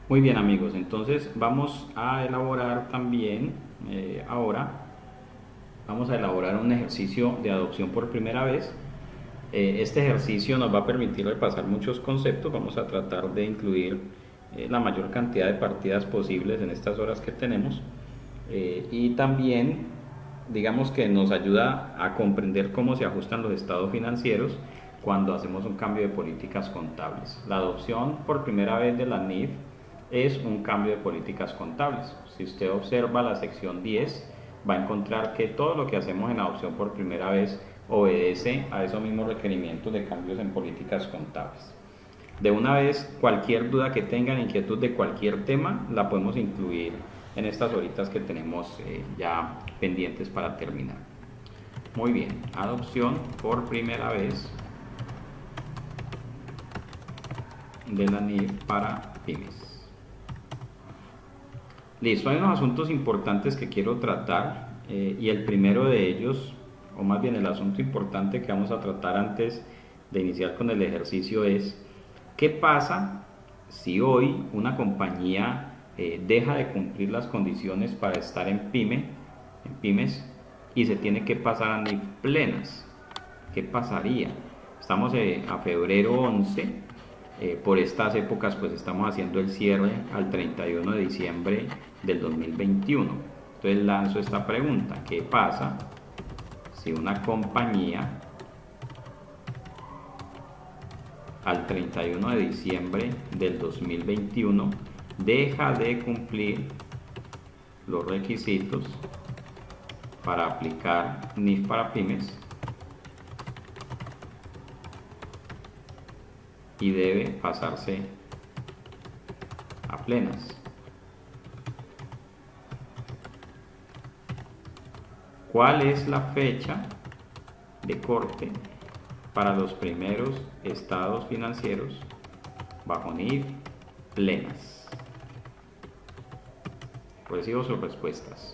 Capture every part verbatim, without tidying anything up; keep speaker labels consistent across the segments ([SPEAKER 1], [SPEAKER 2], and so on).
[SPEAKER 1] Muy bien amigos, entonces vamos a elaborar también, eh, ahora, vamos a elaborar un ejercicio de adopción por primera vez. Eh, este ejercicio nos va a permitir repasar muchos conceptos, vamos a tratar de incluir eh, la mayor cantidad de partidas posibles en estas horas que tenemos eh, y también digamos que nos ayuda a comprender cómo se ajustan los estados financieros cuando hacemos un cambio de políticas contables. La adopción por primera vez de la N I F es un cambio de políticas contables. Si usted observa la sección diez, va a encontrar que todo lo que hacemos en adopción por primera vez obedece a esos mismos requerimientos de cambios en políticas contables. De una vez, cualquier duda que tengan, inquietud de cualquier tema, la podemos incluir en estas horitas que tenemos eh, ya pendientes para terminar. Muy bien, adopción por primera vez de la N I F para pymes. Listo, hay unos asuntos importantes que quiero tratar eh, y el primero de ellos, o más bien el asunto importante que vamos a tratar antes de iniciar con el ejercicio es ¿qué pasa si hoy una compañía eh, deja de cumplir las condiciones para estar en pyme, en pymes y se tiene que pasar a N I F plenas? ¿Qué pasaría? Estamos eh, a febrero once. Eh, por estas épocas pues estamos haciendo el cierre al treinta y uno de diciembre del dos mil veintiuno. Entonces lanzo esta pregunta: ¿qué pasa si una compañía al treinta y uno de diciembre del dos mil veintiuno deja de cumplir los requisitos para aplicar N I F para pymes y debe pasarse a plenas? ¿Cuál es la fecha de corte para los primeros estados financieros bajo N I F plenas? Recibo sus respuestas.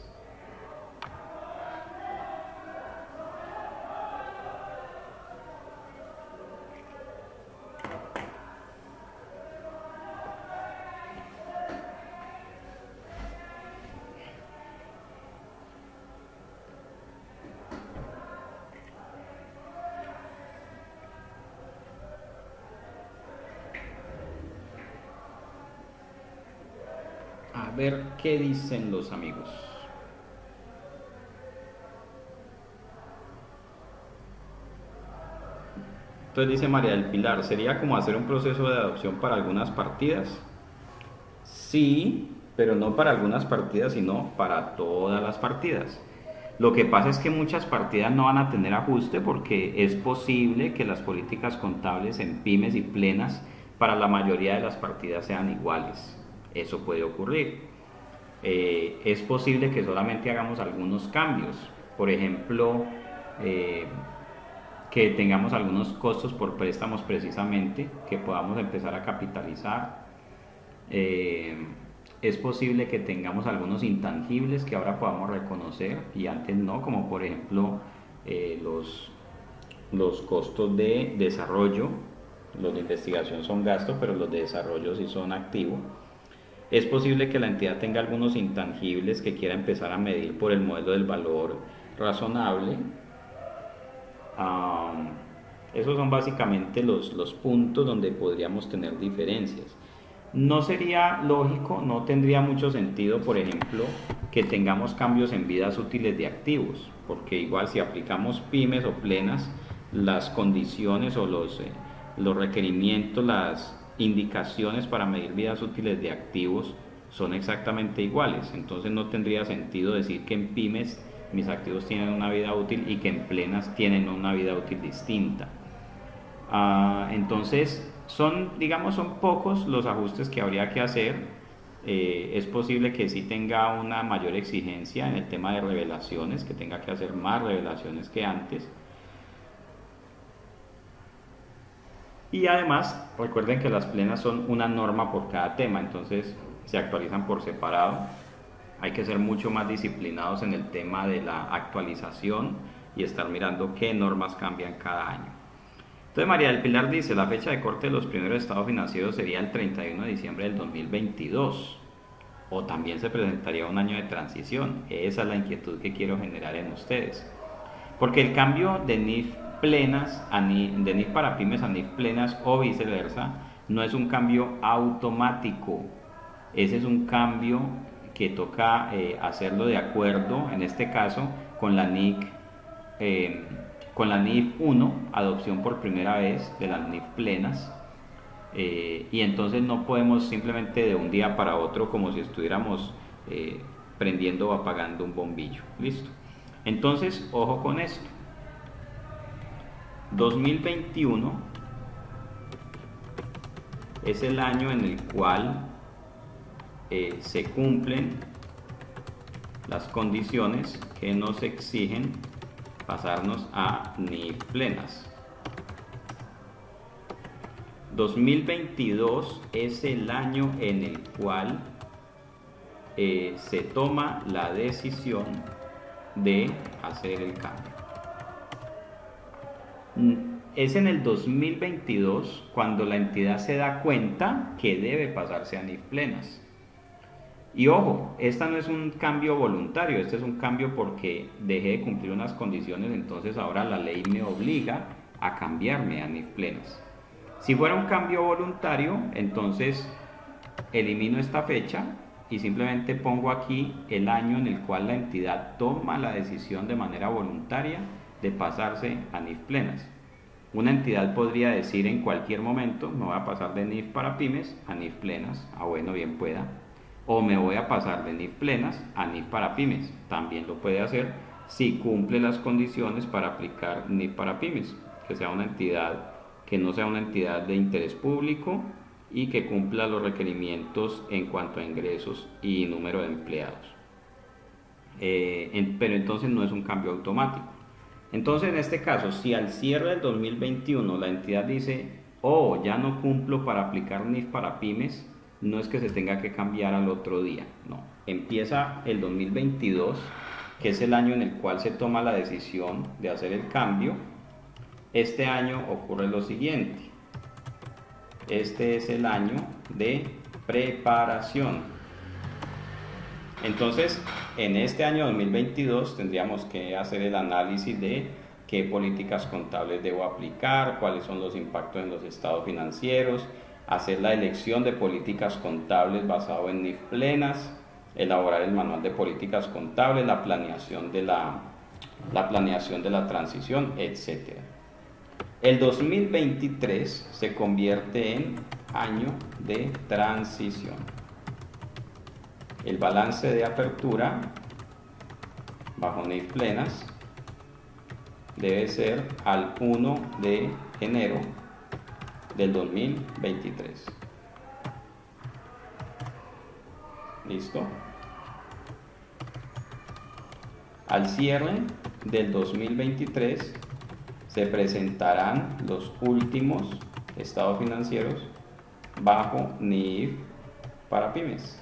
[SPEAKER 1] A ver qué dicen los amigos. Entonces dice María del Pilar, ¿sería como hacer un proceso de adopción para algunas partidas? Sí, pero no para algunas partidas, sino para todas las partidas. Lo que pasa es que muchas partidas no van a tener ajuste porque es posible que las políticas contables en pymes y plenas para la mayoría de las partidas sean iguales. Eso puede ocurrir. Eh, es posible que solamente hagamos algunos cambios. Por ejemplo, eh, que tengamos algunos costos por préstamos precisamente, que podamos empezar a capitalizar. Eh, es posible que tengamos algunos intangibles que ahora podamos reconocer y antes no, como por ejemplo eh, los, los costos de desarrollo. Los de investigación son gastos, pero los de desarrollo sí son activos. Es posible que la entidad tenga algunos intangibles que quiera empezar a medir por el modelo del valor razonable. Um, esos son básicamente los, los puntos donde podríamos tener diferencias. No sería lógico, no tendría mucho sentido, por ejemplo, que tengamos cambios en vidas útiles de activos, porque igual si aplicamos pymes o plenas, las condiciones o los, eh, los requerimientos, las indicaciones para medir vidas útiles de activos son exactamente iguales. Entonces no tendría sentido decir que en pymes mis activos tienen una vida útil y que en plenas tienen una vida útil distinta. Uh, entonces son, digamos, son pocos los ajustes que habría que hacer. Eh, es posible que sí tenga una mayor exigencia en el tema de revelaciones, que tenga que hacer más revelaciones que antes. Y además, recuerden que las plenas son una norma por cada tema, entonces se actualizan por separado. Hay que ser mucho más disciplinados en el tema de la actualización y estar mirando qué normas cambian cada año. Entonces María del Pilar dice, la fecha de corte de los primeros estados financieros sería el treinta y uno de diciembre del dos mil veintidós, o también se presentaría un año de transición. Esa es la inquietud que quiero generar en ustedes. Porque el cambio de N I F plenas, a N I F, de N I F para pymes a N I F plenas o viceversa, no es un cambio automático. Ese es un cambio que toca eh, hacerlo de acuerdo, en este caso, con la N I C, eh, con la N I F uno, adopción por primera vez de las N I F plenas, eh, y entonces no podemos simplemente de un día para otro como si estuviéramos eh, prendiendo o apagando un bombillo. Listo. Entonces, ojo con esto. dos mil veintiuno es el año en el cual eh, se cumplen las condiciones que nos exigen pasarnos a N I F plenas. dos mil veintidós es el año en el cual eh, se toma la decisión de hacer el cambio. Es en el dos mil veintidós cuando la entidad se da cuenta que debe pasarse a N I F plenas. Y ojo, esta no es un cambio voluntario, este es un cambio porque dejé de cumplir unas condiciones, entonces ahora la ley me obliga a cambiarme a N I F plenas. Si fuera un cambio voluntario, entonces elimino esta fecha y simplemente pongo aquí el año en el cual la entidad toma la decisión de manera voluntaria de pasarse a N I F plenas. Una entidad podría decir en cualquier momento, me voy a pasar de N I F para pymes a N I F plenas, ah bueno, bien pueda. O me voy a pasar de N I F plenas a N I F para pymes, también lo puede hacer si cumple las condiciones para aplicar N I F para pymes, que sea una entidad, que no sea una entidad de interés público y que cumpla los requerimientos en cuanto a ingresos y número de empleados. Eh, en, pero entonces no es un cambio automático. Entonces en este caso, si al cierre del dos mil veintiuno la entidad dice, oh, ya no cumplo para aplicar N I F para pymes, no es que se tenga que cambiar al otro día, no. Empieza el dos mil veintidós, que es el año en el cual se toma la decisión de hacer el cambio. Este año ocurre lo siguiente. Este es el año de preparación. Entonces, en este año dos mil veintidós tendríamos que hacer el análisis de qué políticas contables debo aplicar, cuáles son los impactos en los estados financieros, hacer la elección de políticas contables basado en N I F plenas, elaborar el manual de políticas contables, la planeación de la, la planeación de la transición, etcétera. El dos mil veintitrés se convierte en año de transición. El balance de apertura bajo N I F plenas debe ser al primero de enero del dos mil veintitrés. ¿Listo? Al cierre del dos mil veintitrés se presentarán los últimos estados financieros bajo N I F para pymes.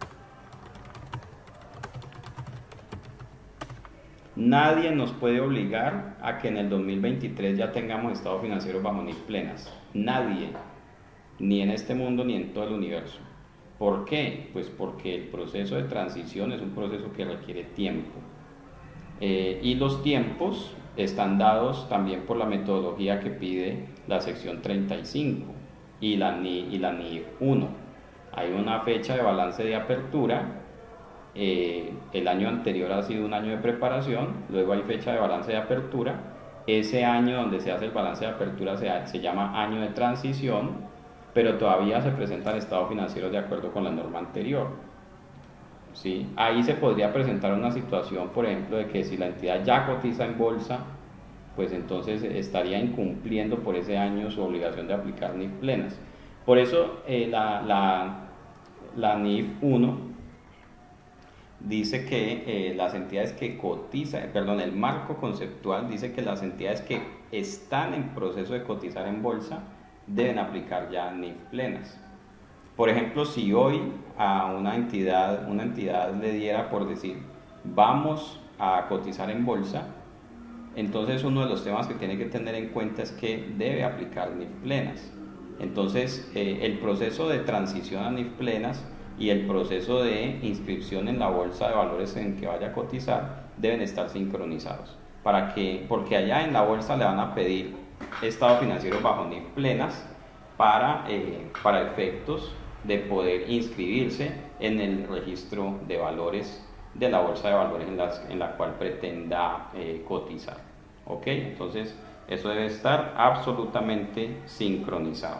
[SPEAKER 1] Nadie nos puede obligar a que en el dos mil veintitrés ya tengamos estados financieros bajo N I F plenas. Nadie, ni en este mundo ni en todo el universo. ¿Por qué? Pues porque el proceso de transición es un proceso que requiere tiempo. Eh, y los tiempos están dados también por la metodología que pide la sección treinta y cinco y la N I, y la N I F uno. Hay una fecha de balance de apertura. Eh, el año anterior ha sido un año de preparación, luego hay fecha de balance de apertura. Ese año donde se hace el balance de apertura se, se llama año de transición, pero todavía se presentan estados financieros de acuerdo con la norma anterior. ¿Sí? Ahí se podría presentar una situación, por ejemplo, de que si la entidad ya cotiza en bolsa, pues entonces estaría incumpliendo por ese año su obligación de aplicar N I F plenas. Por eso eh, la, la, la N I F uno dice que eh, las entidades que cotizan, perdón, el marco conceptual dice que las entidades que están en proceso de cotizar en bolsa deben aplicar ya N I F plenas. Por ejemplo, si hoy a una entidad, una entidad le diera por decir, vamos a cotizar en bolsa, Entonces uno de los temas que tiene que tener en cuenta es que debe aplicar N I F plenas. Entonces eh, el proceso de transición a N I F plenas y el proceso de inscripción en la bolsa de valores en que vaya a cotizar deben estar sincronizados, para que, porque allá en la bolsa le van a pedir estado financiero bajo N I F plenas para, eh, para efectos de poder inscribirse en el registro de valores de la bolsa de valores en, las, en la cual pretenda eh, cotizar. ¿Ok? Entonces eso debe estar absolutamente sincronizado.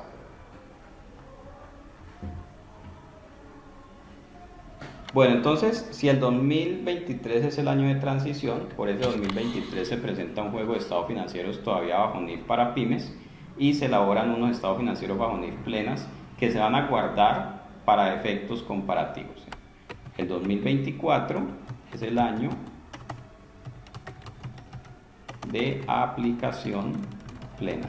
[SPEAKER 1] Bueno, entonces, si el dos mil veintitrés es el año de transición, por ese dos mil veintitrés se presenta un juego de estados financieros todavía bajo N I F para pymes y se elaboran unos estados financieros bajo N I F plenas que se van a guardar para efectos comparativos. El dos mil veinticuatro es el año de aplicación plena.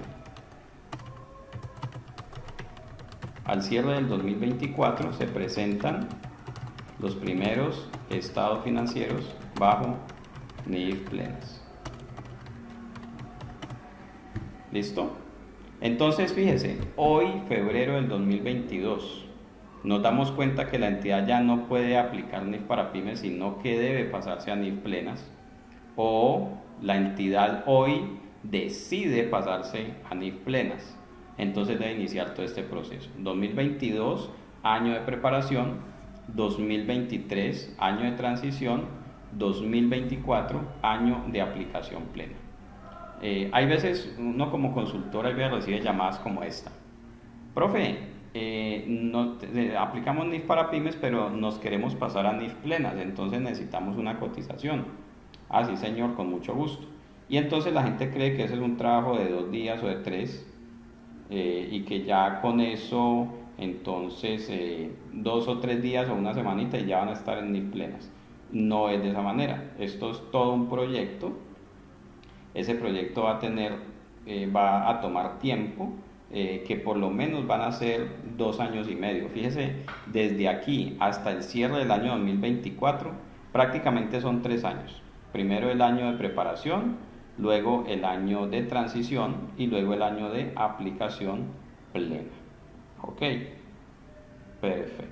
[SPEAKER 1] Al cierre del dos mil veinticuatro se presentan los primeros estados financieros bajo N I F plenas. ¿Listo? Entonces fíjese, hoy, febrero del dos mil veintidós, nos damos cuenta que la entidad ya no puede aplicar N I F para pymes, sino que debe pasarse a N I F plenas, o la entidad hoy decide pasarse a N I F plenas. Entonces debe iniciar todo este proceso. dos mil veintidós, año de preparación, dos mil veintitrés, año de transición, dos mil veinticuatro, año de aplicación plena. Eh, hay veces uno como consultor hay veces recibe llamadas como esta: profe, eh, no, eh, aplicamos N I F para pymes, pero nos queremos pasar a N I F plenas, entonces necesitamos una cotización. Ah, sí señor, con mucho gusto. Y entonces la gente cree que ese es un trabajo de dos días o de tres, eh, y que ya con eso entonces eh, dos o tres días o una semanita y ya van a estar en N I F plenas. No es de esa manera. Esto es todo un proyecto. Ese proyecto va a tener, eh, va a tomar tiempo, eh, que por lo menos van a ser dos años y medio. Fíjese, desde aquí hasta el cierre del año dos mil veinticuatro, prácticamente son tres años. Primero el año de preparación, luego el año de transición y luego el año de aplicación plena. Ok, perfecto.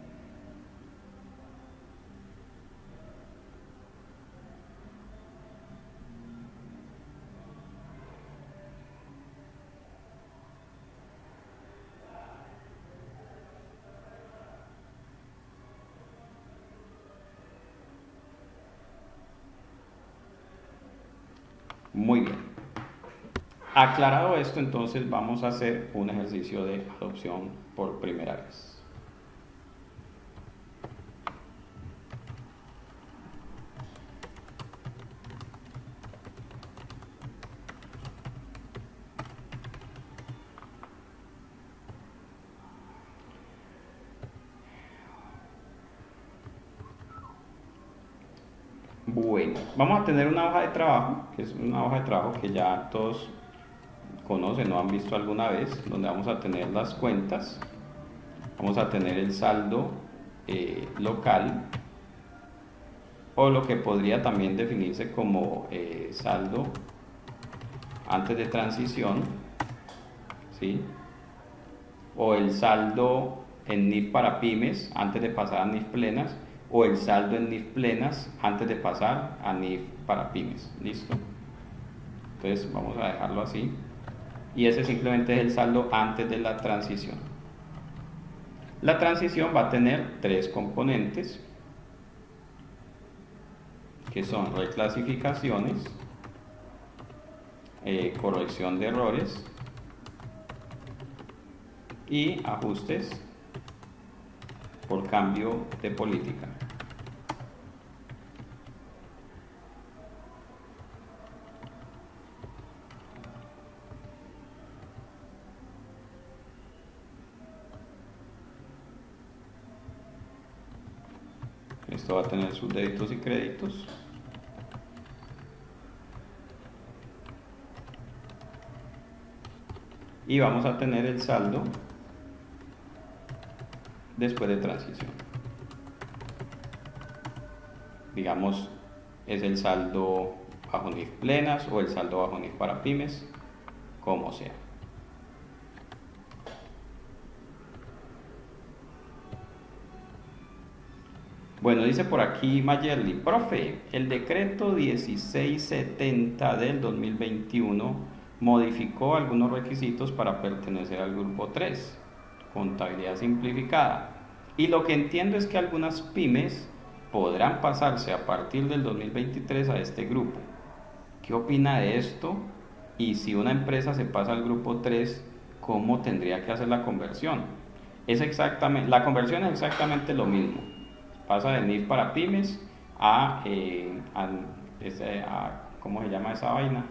[SPEAKER 1] Muy bien. Aclarado esto, entonces vamos a hacer un ejercicio de adopción por primera vez. Bueno, vamos a tener una hoja de trabajo, que es una hoja de trabajo que ya todos conocen o han visto alguna vez, donde vamos a tener las cuentas, vamos a tener el saldo eh, local, o lo que podría también definirse como eh, saldo antes de transición, ¿sí? O el saldo en N I F para pymes antes de pasar a N I F plenas, o el saldo en N I F plenas antes de pasar a N I F para pymes. ¿Listo? Entonces vamos a dejarlo así. Y ese simplemente es el saldo antes de la transición. La transición va a tener tres componentes, que son reclasificaciones, eh, corrección de errores y ajustes por cambio de política. Esto va a tener sus débitos y créditos. Y vamos a tener el saldo después de transición. Digamos, es el saldo bajo N I F plenas o el saldo bajo N I F para pymes, como sea. Bueno, dice por aquí Mayerly, profe, el decreto dieciséis setenta del dos mil veintiuno modificó algunos requisitos para pertenecer al grupo tres, contabilidad simplificada. Y lo que entiendo es que algunas pymes podrán pasarse a partir del dos mil veintitrés a este grupo. ¿Qué opina de esto? Y si una empresa se pasa al grupo tres, ¿cómo tendría que hacer la conversión? Es exactamente, la conversión es exactamente lo mismo. Pasa de N I F para pymes a, eh, a, a ¿cómo se llama esa vaina?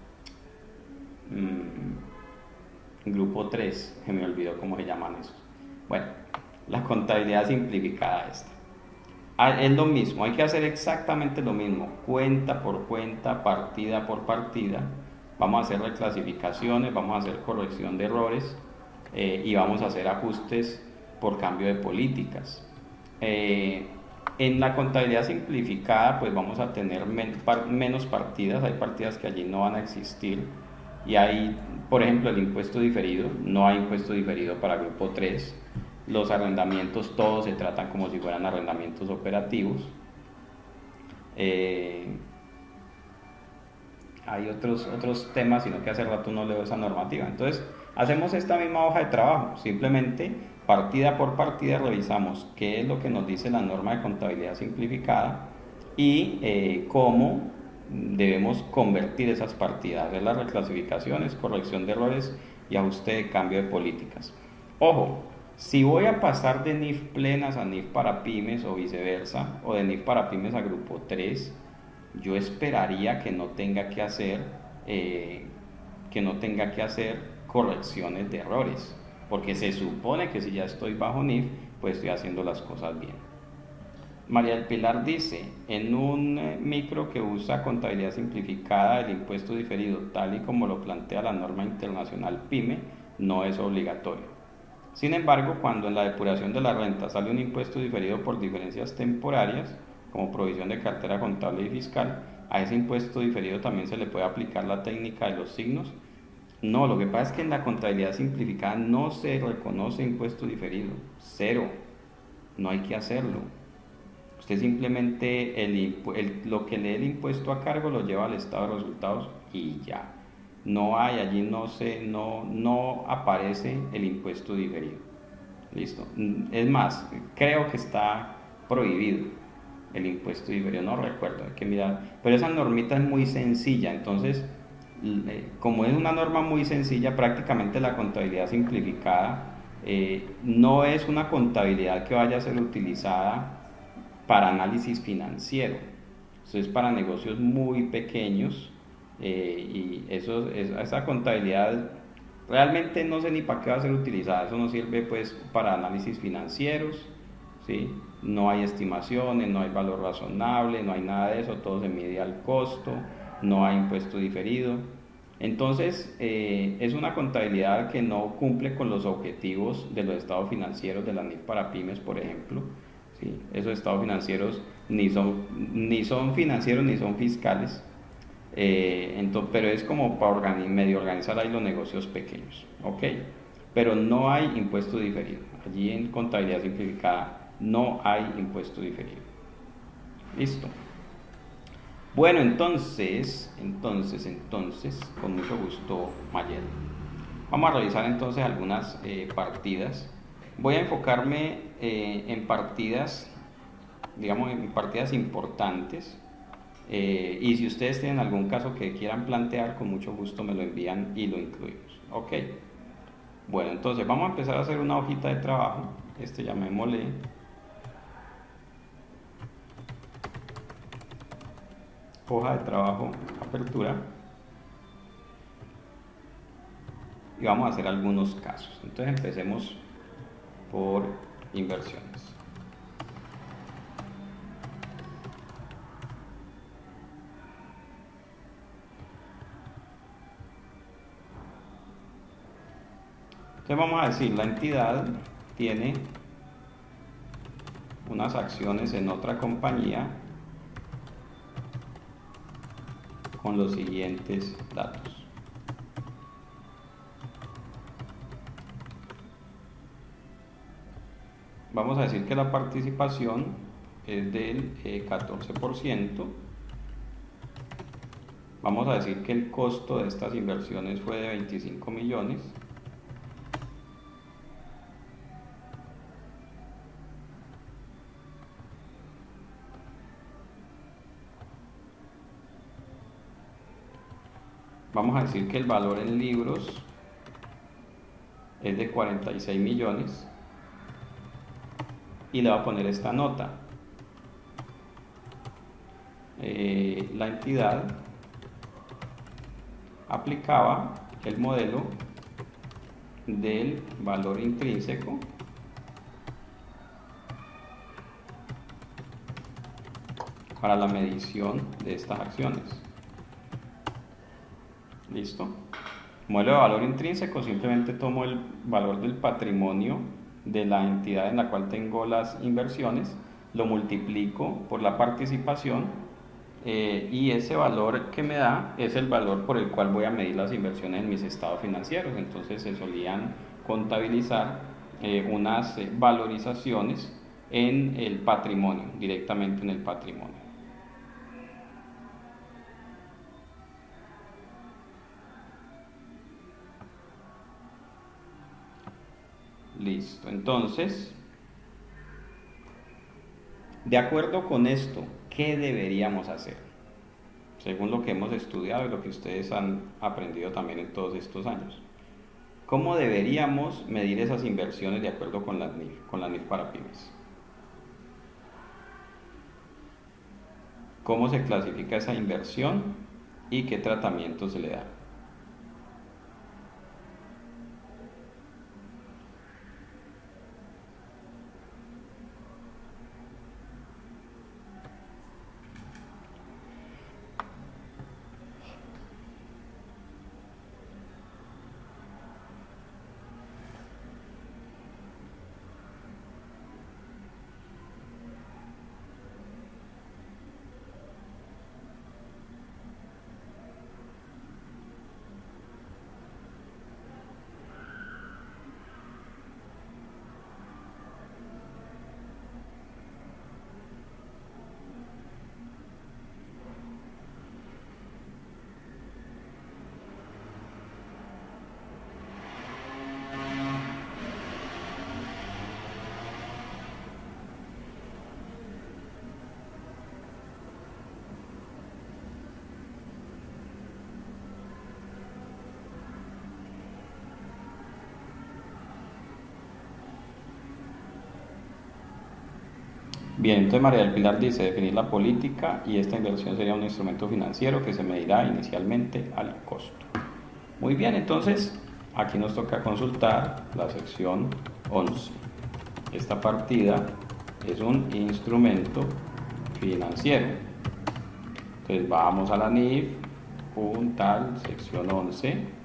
[SPEAKER 1] Mm, grupo tres, que me olvidó cómo se llaman esos. Bueno, la contabilidad simplificada esta. Ah, es lo mismo, hay que hacer exactamente lo mismo, cuenta por cuenta, partida por partida. Vamos a hacer reclasificaciones, vamos a hacer corrección de errores eh, y vamos a hacer ajustes por cambio de políticas. Eh, en la contabilidad simplificada pues vamos a tener men par menos partidas, hay partidas que allí no van a existir y hay, por ejemplo, el impuesto diferido, no hay impuesto diferido para grupo tres, los arrendamientos todos se tratan como si fueran arrendamientos operativos, eh, hay otros, otros temas, sino que hace rato no leo esa normativa. Entonces hacemos esta misma hoja de trabajo, simplemente partida por partida revisamos qué es lo que nos dice la norma de contabilidad simplificada y eh, cómo debemos convertir esas partidas, ver las reclasificaciones, corrección de errores y ajuste de cambio de políticas. Ojo, si voy a pasar de N I F plenas a N I F para pymes o viceversa, o de N I F para pymes a grupo tres, yo esperaría que no tenga que hacer, eh, que no tenga que hacer correcciones de errores, porque se supone que si ya estoy bajo N I F, pues estoy haciendo las cosas bien. María del Pilar dice, en un eh, micro que usa contabilidad simplificada, el impuesto diferido, tal y como lo plantea la norma internacional PYME, no es obligatorio. Sin embargo, cuando en la depuración de la renta sale un impuesto diferido por diferencias temporarias, como provisión de cartera contable y fiscal, a ese impuesto diferido también se le puede aplicar la técnica de los signos. No, lo que pasa es que en la contabilidad simplificada no se reconoce impuesto diferido, cero, no hay que hacerlo. Usted simplemente el, el, lo que lee el impuesto a cargo lo lleva al estado de resultados y ya. No hay, allí no, se, no, no aparece el impuesto diferido. Listo. Es más, creo que está prohibido el impuesto diferido, no recuerdo, hay que mirar. Pero esa normita es muy sencilla, entonces, como es una norma muy sencilla, prácticamente la contabilidad simplificada eh, no es una contabilidad que vaya a ser utilizada para análisis financiero. Eso es para negocios muy pequeños. Eh, y eso, esa contabilidad realmente no sé ni para qué va a ser utilizada, eso no sirve pues para análisis financieros, ¿sí? No hay estimaciones, no hay valor razonable, no hay nada de eso, todo se mide al costo, no hay impuesto diferido. Entonces eh, es una contabilidad que no cumple con los objetivos de los estados financieros de la N I F para pymes, por ejemplo, ¿sí? Esos estados financieros ni son, ni son financieros ni son fiscales. Eh, entonces, pero es como para organi medio organizar ahí los negocios pequeños, ok, pero no hay impuesto diferido, allí en contabilidad simplificada no hay impuesto diferido. Listo. Bueno, entonces, entonces, entonces, con mucho gusto, Mayel. Vamos a revisar entonces algunas eh, partidas. Voy a enfocarme eh, en partidas, digamos, en partidas importantes. Eh, y si ustedes tienen algún caso que quieran plantear, con mucho gusto me lo envían y lo incluimos. Ok. Bueno, entonces vamos a empezar a hacer una hojita de trabajo. Este llamémosle hoja de trabajo apertura. Y vamos a hacer algunos casos. Entonces empecemos por inversiones. Entonces vamos a decir, la entidad tiene unas acciones en otra compañía con los siguientes datos. Vamos a decir que la participación es del eh, catorce por ciento. Vamos a decir que el costo de estas inversiones fue de veinticinco millones. Vamos a decir que el valor en libros es de cuarenta y seis millones. Y le voy a poner esta nota. Eh, la entidad aplicaba el modelo del valor intrínseco para la medición de estas acciones. ¿Listo? Modelo de valor intrínseco, simplemente tomo el valor del patrimonio de la entidad en la cual tengo las inversiones, lo multiplico por la participación eh, y ese valor que me da es el valor por el cual voy a medir las inversiones en mis estados financieros. Entonces se solían contabilizar eh, unas eh, valorizaciones en el patrimonio, directamente en el patrimonio. Listo, entonces, de acuerdo con esto, ¿qué deberíamos hacer? Según lo que hemos estudiado y lo que ustedes han aprendido también en todos estos años. ¿Cómo deberíamos medir esas inversiones de acuerdo con la N I F, con la N I F para pymes? ¿Cómo se clasifica esa inversión y qué tratamiento se le da? Bien, entonces María del Pilar dice definir la política y esta inversión sería un instrumento financiero que se medirá inicialmente al costo. Muy bien, entonces aquí nos toca consultar la sección once. Esta partida es un instrumento financiero. Entonces vamos a la N I F, puntal, sección once.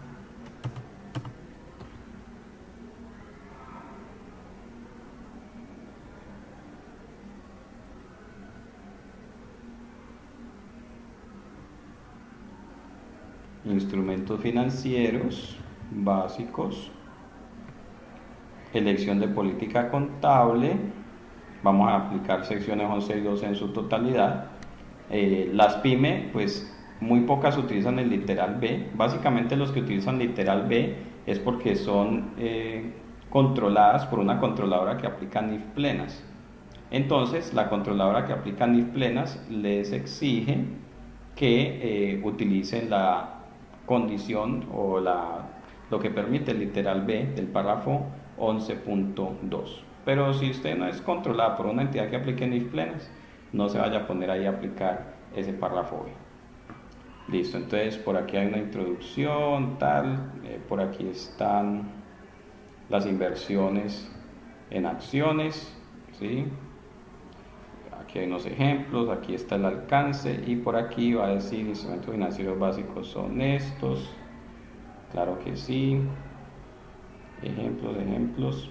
[SPEAKER 1] Instrumentos financieros básicos, elección de política contable. Vamos a aplicar secciones once y doce en su totalidad. Eh, las pymes, pues muy pocas utilizan el literal B. Básicamente los que utilizan literal B es porque son eh, controladas por una controladora que aplica N I F plenas. Entonces la controladora que aplica N I F plenas les exige que eh, utilicen la condición o la, lo que permite el literal B del párrafo once punto dos. Pero si usted no es controlada por una entidad que aplique N I F plenas, no se vaya a poner ahí a aplicar ese párrafo B. Listo, entonces por aquí hay una introducción, tal, eh, por aquí están las inversiones en acciones, ¿sí? Aquí hay unos ejemplos, aquí está el alcance y por aquí va a decir instrumentos financieros básicos son estos. Claro que sí. Ejemplos, ejemplos.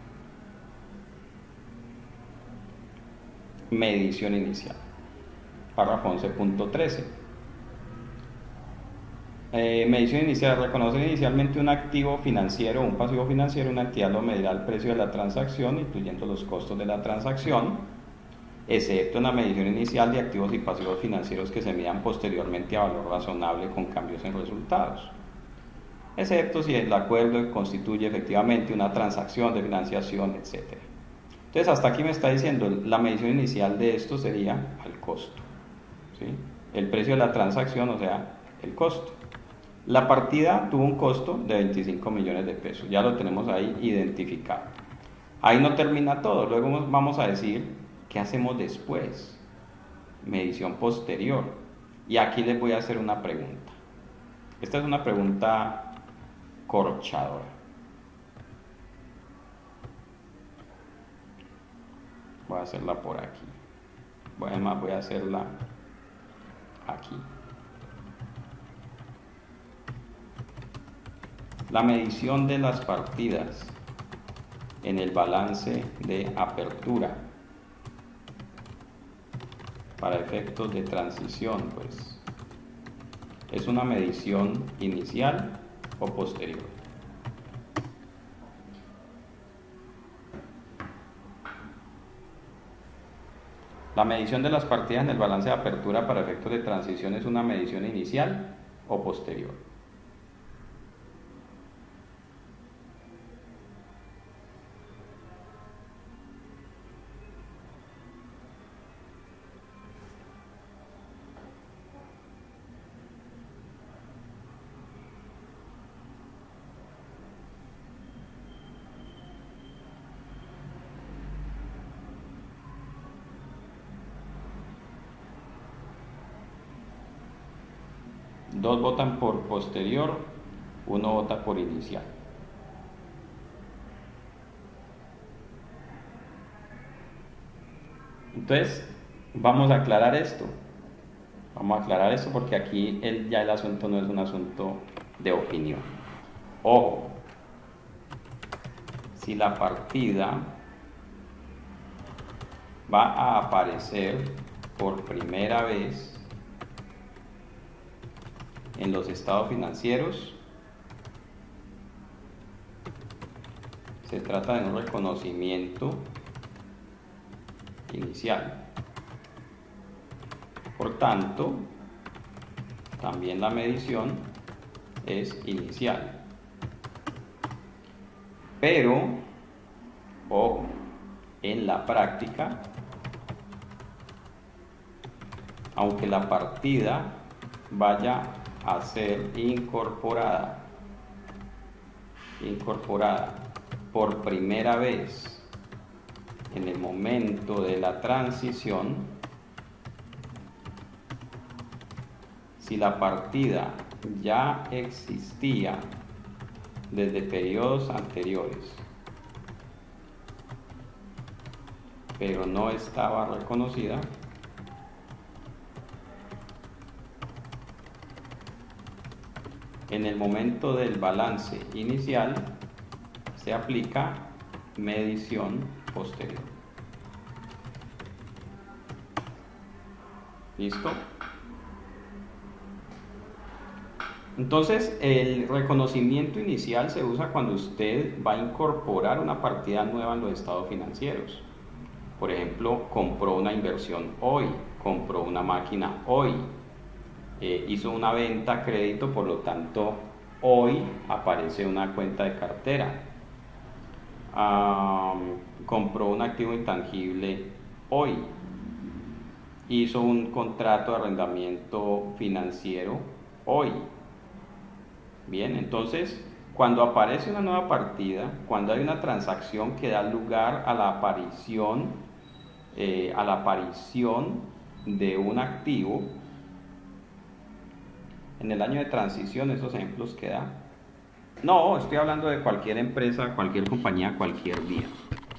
[SPEAKER 1] Medición inicial. párrafo once punto trece. Eh, medición inicial: reconocer inicialmente un activo financiero o un pasivo financiero. Una entidad lo medirá el precio de la transacción, incluyendo los costos de la transacción, excepto una medición inicial de activos y pasivos financieros que se midan posteriormente a valor razonable con cambios en resultados, excepto si el acuerdo constituye efectivamente una transacción de financiación, etcétera. Entonces, hasta aquí me está diciendo, la medición inicial de esto sería al costo, ¿sí? El precio de la transacción, o sea, el costo. La partida tuvo un costo de veinticinco millones de pesos, ya lo tenemos ahí identificado. Ahí no termina todo, luego vamos a decir qué hacemos después, medición posterior. Y aquí les voy a hacer una pregunta. Esta es una pregunta corchadora. Voy a hacerla por aquí. Además voy a hacerla aquí. La medición de las partidas en el balance de apertura para efectos de transición, pues, ¿es una medición inicial o posterior? La medición de las partidas en el balance de apertura para efectos de transición, ¿es una medición inicial o posterior? Dos votan por posterior, uno vota por inicial. Entonces, vamos a aclarar esto. Vamos a aclarar esto porque aquí el, ya el asunto no es un asunto de opinión. Ojo, si la partida va a aparecer por primera vez en los estados financieros, se trata de un reconocimiento inicial. Por tanto, también la medición es inicial. Pero, ojo, en la práctica, aunque la partida vaya a ser incorporada, incorporada por primera vez en el momento de la transición, si la partida ya existía desde periodos anteriores, pero no estaba reconocida, en el momento del balance inicial se aplica medición posterior. ¿Listo? Entonces, el reconocimiento inicial se usa cuando usted va a incorporar una partida nueva en los estados financieros. Por ejemplo, compró una inversión hoy, compró una máquina hoy, eh, hizo una venta a crédito, por lo tanto, hoy aparece una cuenta de cartera. Um, compró un activo intangible hoy, hizo un contrato de arrendamiento financiero hoy. Bien, entonces, cuando aparece una nueva partida, cuando hay una transacción que da lugar a la aparición, eh, a la aparición de un activo, en el año de transición, esos ejemplos que da. No, estoy hablando de cualquier empresa, cualquier compañía, cualquier día.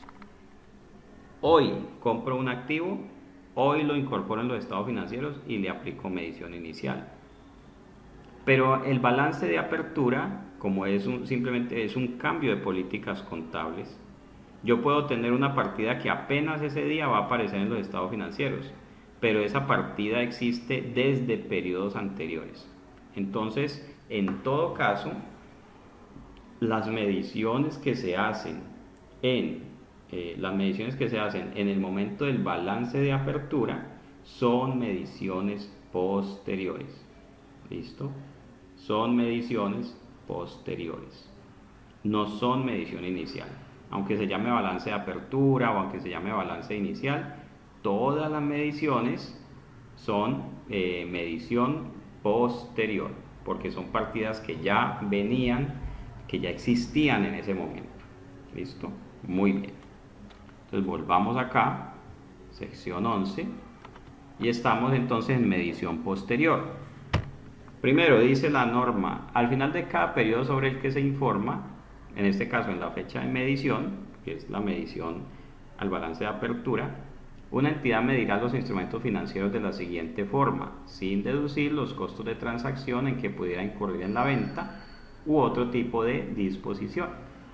[SPEAKER 1] Hoy compro un activo, hoy lo incorporo en los estados financieros y le aplico medición inicial. Pero el balance de apertura, como es un, simplemente es un cambio de políticas contables, yo puedo tener una partida que apenas ese día va a aparecer en los estados financieros, pero esa partida existe desde periodos anteriores. Entonces, en todo caso, las mediciones que se hacen en eh, las mediciones que se hacen en el momento del balance de apertura son mediciones posteriores. ¿Listo? Son mediciones posteriores. No son medición inicial. Aunque se llame balance de apertura o aunque se llame balance inicial, todas las mediciones son eh, medición posterior, porque son partidas que ya venían, que ya existían en ese momento. ¿Listo? Muy bien. Entonces volvamos acá, sección once, y estamos entonces en medición posterior. Primero dice la norma, al final de cada periodo sobre el que se informa, en este caso en la fecha de medición, que es la medición al balance de apertura, una entidad medirá los instrumentos financieros de la siguiente forma, sin deducir los costos de transacción en que pudiera incurrir en la venta u otro tipo de disposición.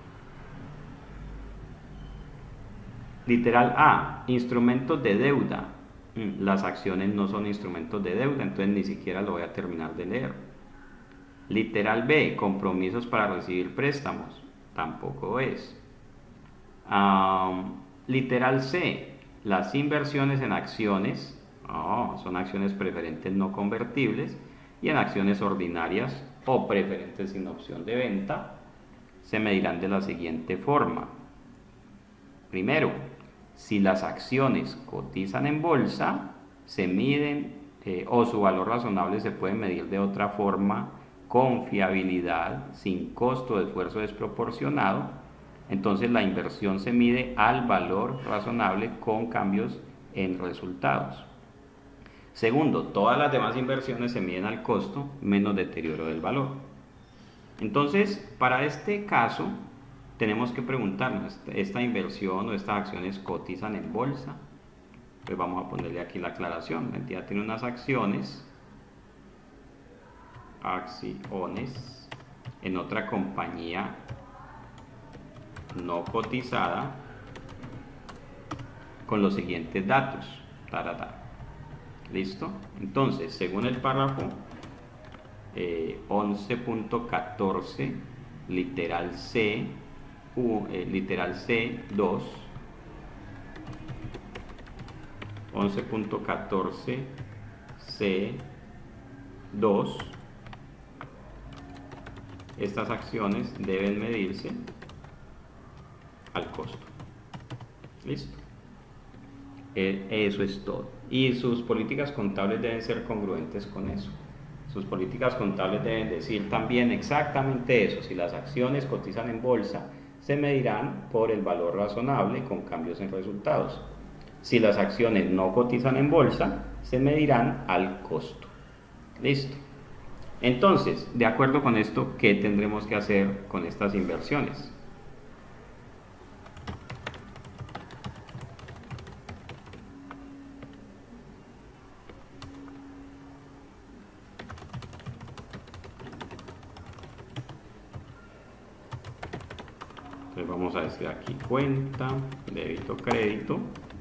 [SPEAKER 1] Literal A, instrumentos de deuda. Las acciones no son instrumentos de deuda, entonces ni siquiera lo voy a terminar de leer. Literal B, compromisos para recibir préstamos. Tampoco es. Um, literal C, las inversiones en acciones, oh, son acciones preferentes no convertibles, y en acciones ordinarias o preferentes sin opción de venta se medirán de la siguiente forma. Primero, si las acciones cotizan en bolsa, se miden eh, o su valor razonable se puede medir de otra forma, con fiabilidad, sin costo de esfuerzo desproporcionado. Entonces la inversión se mide al valor razonable con cambios en resultados. Segundo, todas las demás inversiones se miden al costo menos deterioro del valor. Entonces, para este caso, tenemos que preguntarnos, ¿esta inversión o estas acciones cotizan en bolsa? Pues vamos a ponerle aquí la aclaración. La entidad tiene unas acciones, acciones, en otra compañía no cotizada con los siguientes datos. Tarata. ¿Listo? Entonces, según el párrafo eh, once punto catorce, literal C, U, eh, literal C dos, once punto catorce C dos, estas acciones deben medirse al costo. ¿Listo? Eh, eso es todo. Y sus políticas contables deben ser congruentes con eso. Sus políticas contables deben decir también exactamente eso. Si las acciones cotizan en bolsa, se medirán por el valor razonable con cambios en resultados. Si las acciones no cotizan en bolsa, se medirán al costo. Listo. Entonces, de acuerdo con esto, ¿qué tendremos que hacer con estas inversiones? Entonces vamos a decir aquí cuenta, débito, crédito.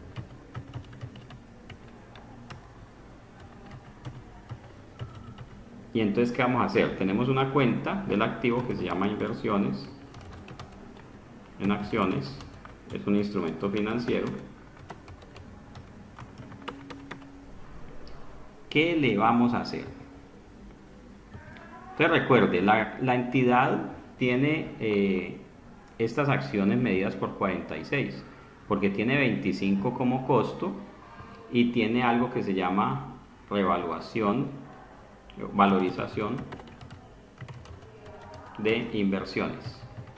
[SPEAKER 1] Y entonces, ¿qué vamos a hacer? Tenemos una cuenta del activo que se llama inversiones en acciones. Es un instrumento financiero. ¿Qué le vamos a hacer? Entonces recuerde, la, la entidad tiene eh, estas acciones medidas por cuarenta y seis, porque tiene veinticinco como costo y tiene algo que se llama revaluación, valorización de inversiones.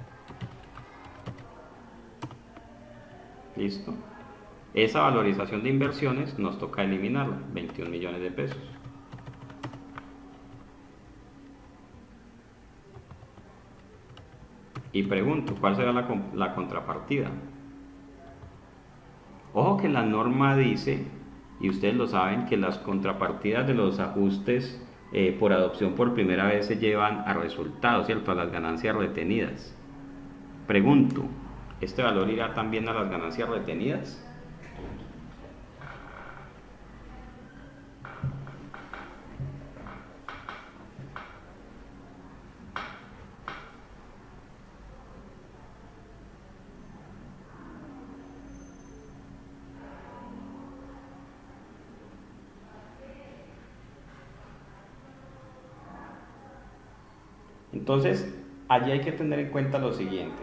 [SPEAKER 1] ¿Listo? Esa valorización de inversiones nos toca eliminarla, veintiún millones de pesos. Y pregunto, ¿cuál será la, la contrapartida? Ojo que la norma dice, y ustedes lo saben, que las contrapartidas de los ajustes eh, por adopción por primera vez se llevan a resultados, ¿cierto? A las ganancias retenidas. Pregunto, ¿este valor irá también a las ganancias retenidas? Entonces, allí hay que tener en cuenta lo siguiente.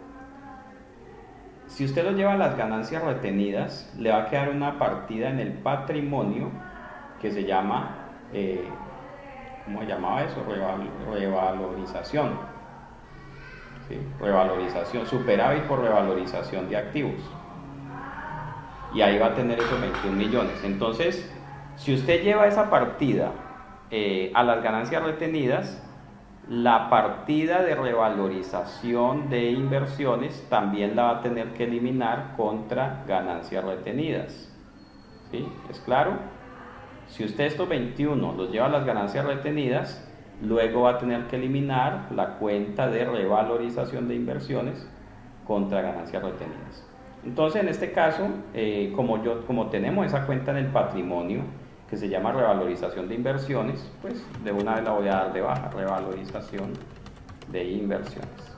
[SPEAKER 1] Si usted lo lleva a las ganancias retenidas, le va a quedar una partida en el patrimonio que se llama, eh, ¿cómo se llamaba eso? Reval, revalorización. ¿Sí? Revalorización, superávit por revalorización de activos. Y ahí va a tener esos veintiún millones. Entonces, si usted lleva esa partida eh, a las ganancias retenidas, la partida de revalorización de inversiones también la va a tener que eliminar contra ganancias retenidas. ¿Sí? ¿Es claro? Si usted estos veintiuno los lleva a las ganancias retenidas, luego va a tener que eliminar la cuenta de revalorización de inversiones contra ganancias retenidas. Entonces, en este caso, eh, como, yo, como tenemos esa cuenta en el patrimonio, que se llama revalorización de inversiones, pues de una vez la voy a dar de baja, revalorización de inversiones.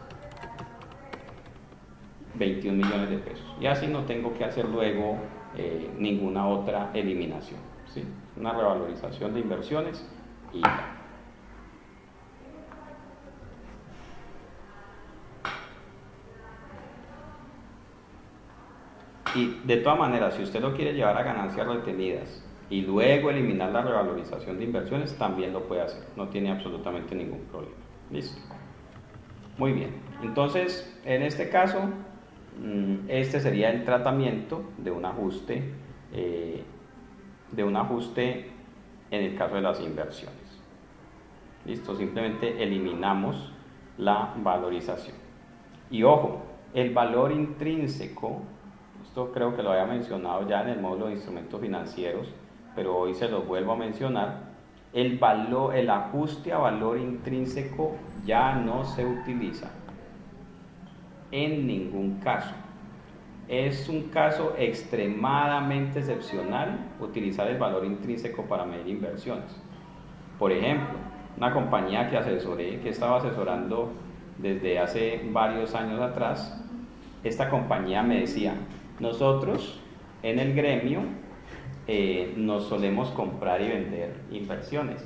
[SPEAKER 1] veintiún millones de pesos. Y así no tengo que hacer luego eh, ninguna otra eliminación. ¿Sí? Una revalorización de inversiones y ya. Y de todas maneras, si usted lo quiere llevar a ganancias retenidas y luego eliminar la revalorización de inversiones, también lo puede hacer, no tiene absolutamente ningún problema. Listo. Muy bien, entonces en este caso, este sería el tratamiento de un ajuste, eh, de un ajuste en el caso de las inversiones. Listo, simplemente eliminamos la valorización. Y ojo, el valor intrínseco, esto creo que lo había mencionado ya en el módulo de instrumentos financieros, pero hoy se los vuelvo a mencionar. El, valor, el ajuste a valor intrínseco ya no se utiliza en ningún caso. Es un caso extremadamente excepcional utilizar el valor intrínseco para medir inversiones. Por ejemplo, una compañía que asesoré, que estaba asesorando desde hace varios años atrás, esta compañía me decía: nosotros en el gremio eh, nos solemos comprar y vender inversiones.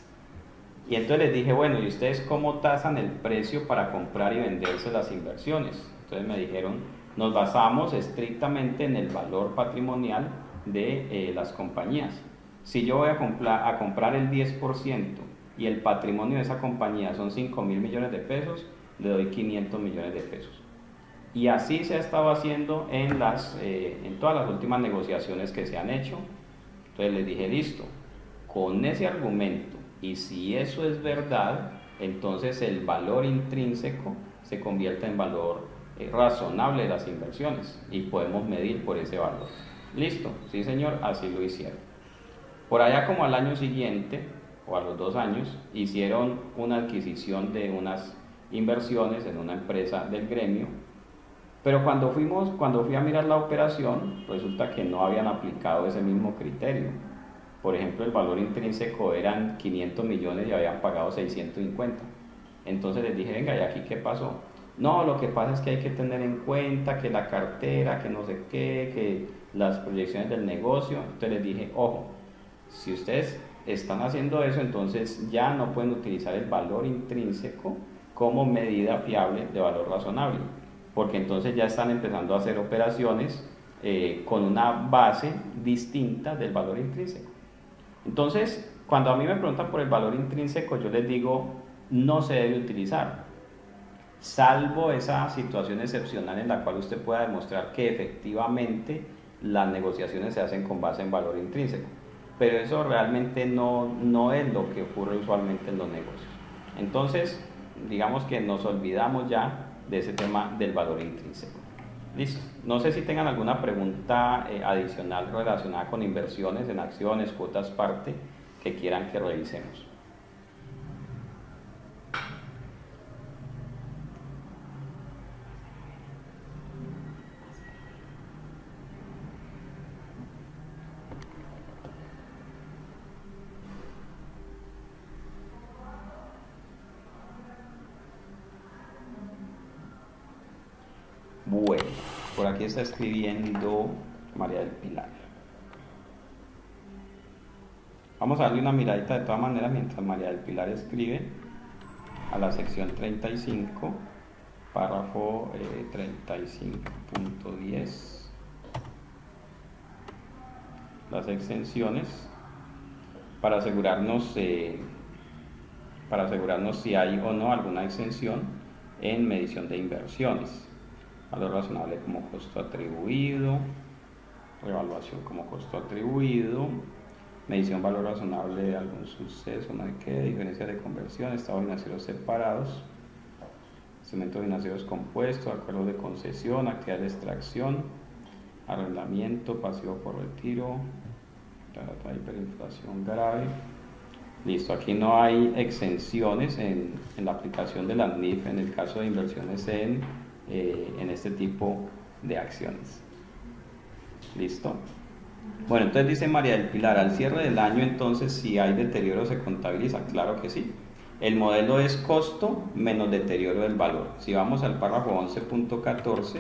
[SPEAKER 1] Y entonces les dije, bueno, ¿y ustedes cómo tasan el precio para comprar y venderse las inversiones? Entonces me dijeron, nos basamos estrictamente en el valor patrimonial de eh, las compañías. Si yo voy a, comprar, a comprar el diez por ciento y el patrimonio de esa compañía son cinco mil millones de pesos, le doy quinientos millones de pesos. Y así se ha estado haciendo en, las, eh, en todas las últimas negociaciones que se han hecho. Entonces les dije, listo, con ese argumento, y si eso es verdad, entonces el valor intrínseco se convierte en valor eh, razonable de las inversiones y podemos medir por ese valor. Listo, sí señor, así lo hicieron. Por allá como al año siguiente, o a los dos años, hicieron una adquisición de unas inversiones en una empresa del gremio. Pero cuando, fuimos, cuando fui a mirar la operación, resulta que no habían aplicado ese mismo criterio. Por ejemplo, el valor intrínseco eran quinientos millones y habían pagado seiscientos cincuenta. Entonces les dije, venga, ¿y aquí qué pasó? No, lo que pasa es que hay que tener en cuenta que la cartera, que no sé qué, que las proyecciones del negocio. Entonces les dije, ojo, si ustedes están haciendo eso, entonces ya no pueden utilizar el valor intrínseco como medida fiable de valor razonable, porque entonces ya están empezando a hacer operaciones eh, con una base distinta del valor intrínseco. Entonces, cuando a mí me preguntan por el valor intrínseco, yo les digo, no se debe utilizar, salvo esa situación excepcional en la cual usted pueda demostrar que efectivamente las negociaciones se hacen con base en valor intrínseco. Pero eso realmente no, no es lo que ocurre usualmente en los negocios. Entonces, digamos que nos olvidamos ya de ese tema del valor intrínseco. Listo. No sé si tengan alguna pregunta eh, adicional relacionada con inversiones en acciones, cuotas parte, que quieran que revisemos. Bueno, por aquí está escribiendo María del Pilar. Vamos a darle una miradita de todas maneras mientras María del Pilar escribe. a la sección treinta y cinco, párrafo eh, treinta y cinco punto diez, las exenciones, para asegurarnos, eh, para asegurarnos si hay o no alguna exención en medición de inversiones. Valor razonable como costo atribuido, revaluación como costo atribuido, medición valor razonable de algún suceso, no hay que, diferencia de conversión, estados financieros separados, instrumentos financieros compuestos, acuerdos de concesión, actividad de extracción, arrendamiento, pasivo por retiro, hiperinflación grave. Listo, aquí no hay exenciones en, en la aplicación de la N I F en el caso de inversiones en, eh, en este tipo de acciones. ¿Listo? Bueno, entonces dice María del Pilar, al cierre del año entonces si hay deterioro se contabiliza, claro que sí. El modelo es costo menos deterioro del valor. Si vamos al párrafo once punto catorce,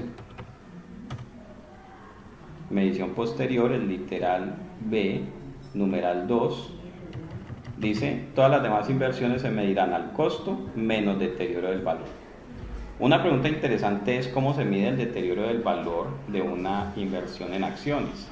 [SPEAKER 1] medición posterior, el literal B, numeral dos, dice, todas las demás inversiones se medirán al costo menos deterioro del valor. Una pregunta interesante es cómo se mide el deterioro del valor de una inversión en acciones.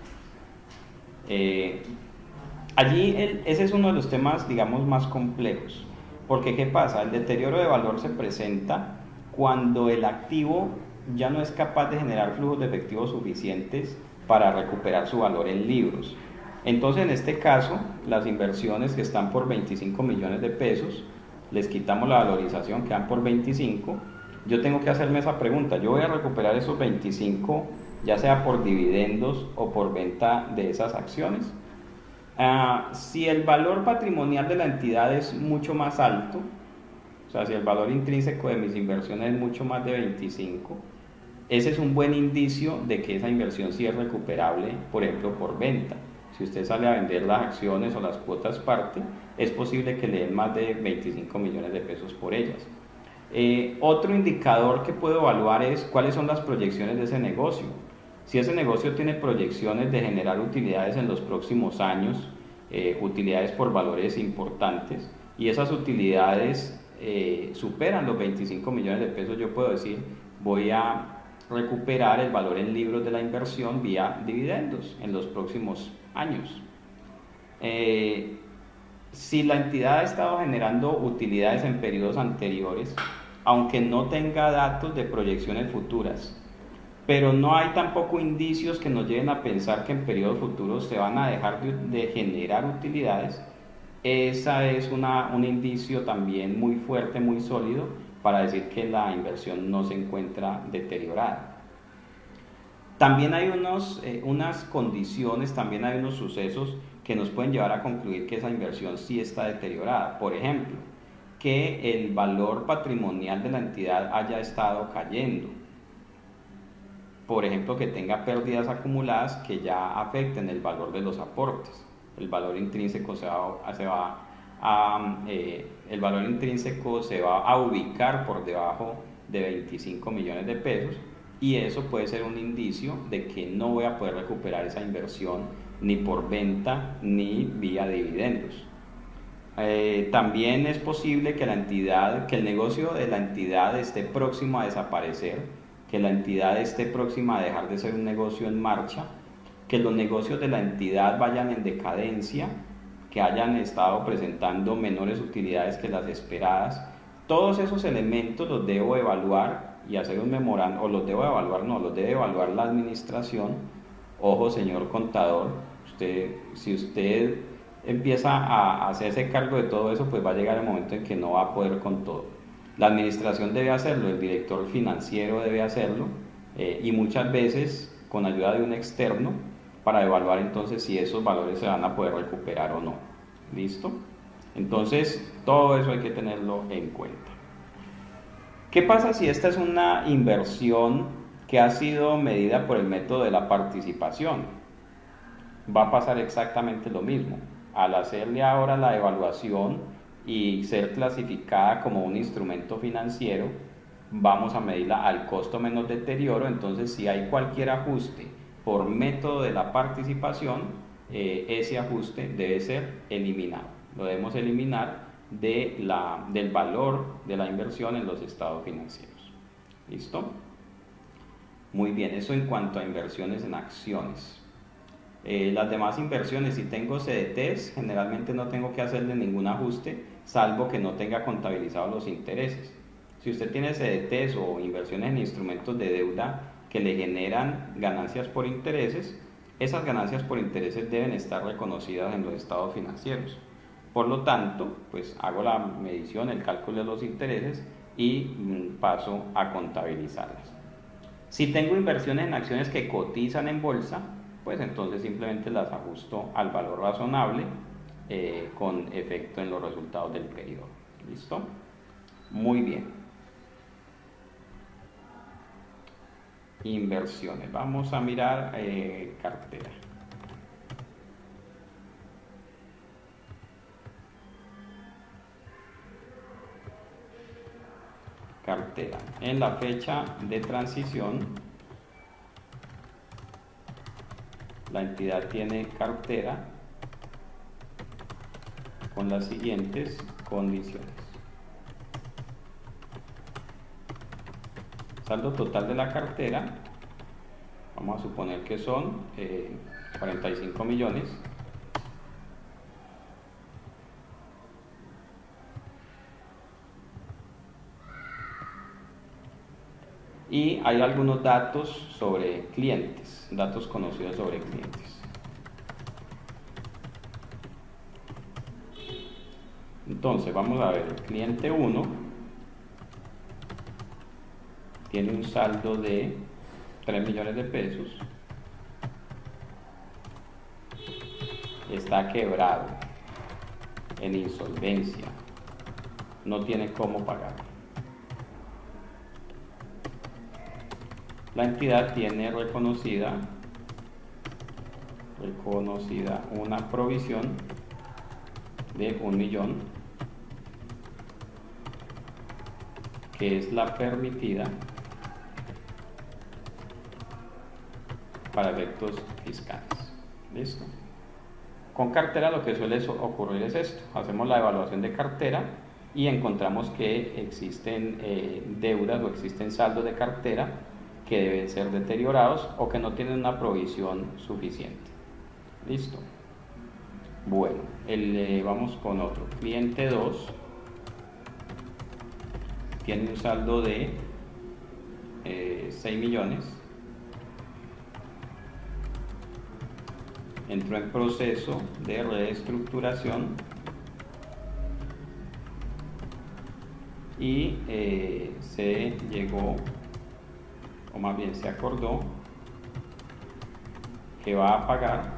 [SPEAKER 1] Eh, allí el, ese es uno de los temas, digamos, más complejos, porque ¿qué pasa? El deterioro de valor se presenta cuando el activo ya no es capaz de generar flujos de efectivo suficientes para recuperar su valor en libros. Entonces, en este caso, las inversiones que están por veinticinco millones de pesos, les quitamos la valorización, quedan por veinticinco. Yo tengo que hacerme esa pregunta, ¿yo voy a recuperar esos veinticinco, ya sea por dividendos o por venta de esas acciones? Uh, si el valor patrimonial de la entidad es mucho más alto, o sea, si el valor intrínseco de mis inversiones es mucho más de veinticinco, ese es un buen indicio de que esa inversión sí es recuperable, por ejemplo, por venta. Si usted sale a vender las acciones o las cuotas parte, es posible que le den más de veinticinco millones de pesos por ellas. Eh, otro indicador que puedo evaluar es cuáles son las proyecciones de ese negocio. Si ese negocio tiene proyecciones de generar utilidades en los próximos años, eh, utilidades por valores importantes, y esas utilidades eh, superan los veinticinco millones de pesos, yo puedo decir, voy a recuperar el valor en libros de la inversión vía dividendos en los próximos años. Eh, si la entidad ha estado generando utilidades en periodos anteriores, aunque no tenga datos de proyecciones futuras, pero no hay tampoco indicios que nos lleven a pensar que en periodos futuros se van a dejar de, de generar utilidades, esa es una, un indicio también muy fuerte, muy sólido para decir que la inversión no se encuentra deteriorada. También hay unos, eh, unas condiciones, también hay unos sucesos que nos pueden llevar a concluir que esa inversión sí está deteriorada. Por ejemplo, que el valor patrimonial de la entidad haya estado cayendo. Por ejemplo, que tenga pérdidas acumuladas que ya afecten el valor de los aportes. El valor intrínseco se va, se va a, eh, el valor intrínseco se va a ubicar por debajo de veinticinco millones de pesos, y eso puede ser un indicio de que no voy a poder recuperar esa inversión ni por venta ni vía dividendos. Eh, también es posible que la entidad, que el negocio de la entidad esté próximo a desaparecer, que la entidad esté próxima a dejar de ser un negocio en marcha, que los negocios de la entidad vayan en decadencia, que hayan estado presentando menores utilidades que las esperadas. Todos esos elementos los debo evaluar y hacer un memorando, o los debo evaluar, no, los debe evaluar la administración. Ojo, señor contador, usted, si usted empieza a hacerse cargo de todo eso, pues va a llegar el momento en que no va a poder con todo. La administración debe hacerlo, el director financiero debe hacerlo, eh, y muchas veces con ayuda de un externo, para evaluar entonces si esos valores se van a poder recuperar o no. ¿Listo? Entonces, todo eso hay que tenerlo en cuenta. ¿Qué pasa si esta es una inversión que ha sido medida por el método de la participación? Va a pasar exactamente lo mismo. Al hacerle ahora la evaluación y ser clasificada como un instrumento financiero, vamos a medirla al costo menos deterioro. Entonces, si hay cualquier ajuste por método de la participación, eh, ese ajuste debe ser eliminado. Lo debemos eliminar de la, del valor de la inversión en los estados financieros. ¿Listo? Muy bien, eso en cuanto a inversiones en acciones. Eh, las demás inversiones, si tengo C D Ts, generalmente no tengo que hacerle ningún ajuste, salvo que no tenga contabilizados los intereses. Si usted tiene C D Ts o inversiones en instrumentos de deuda que le generan ganancias por intereses, esas ganancias por intereses deben estar reconocidas en los estados financieros. Por lo tanto, pues hago la medición, el cálculo de los intereses y mm, paso a contabilizarlas. Si tengo inversiones en acciones que cotizan en bolsa, pues entonces simplemente las ajusto al valor razonable eh, con efecto en los resultados del periodo. ¿Listo? Muy bien. Inversiones. Vamos a mirar eh, cartera. Cartera. En la fecha de transición, la entidad tiene cartera con las siguientes condiciones. Saldo total de la cartera, vamos a suponer que son eh, cuarenta y cinco millones. Y hay algunos datos sobre clientes, datos conocidos sobre clientes. Entonces vamos a ver, el cliente uno tiene un saldo de tres millones de pesos, está quebrado, en insolvencia, no tiene cómo pagar. La entidad tiene reconocida, reconocida una provisión de un millón, que es la permitida para efectos fiscales. ¿Listo? Con cartera lo que suele ocurrir es esto: hacemos la evaluación de cartera y encontramos que existen eh, deudas o existen saldos de cartera que deben ser deteriorados o que no tienen una provisión suficiente. ¿Listo? Bueno, el, eh, vamos con otro. Cliente dos tiene un saldo de eh, seis millones. Entró en proceso de reestructuración y eh, se llegó, o más bien se acordó, que va a pagar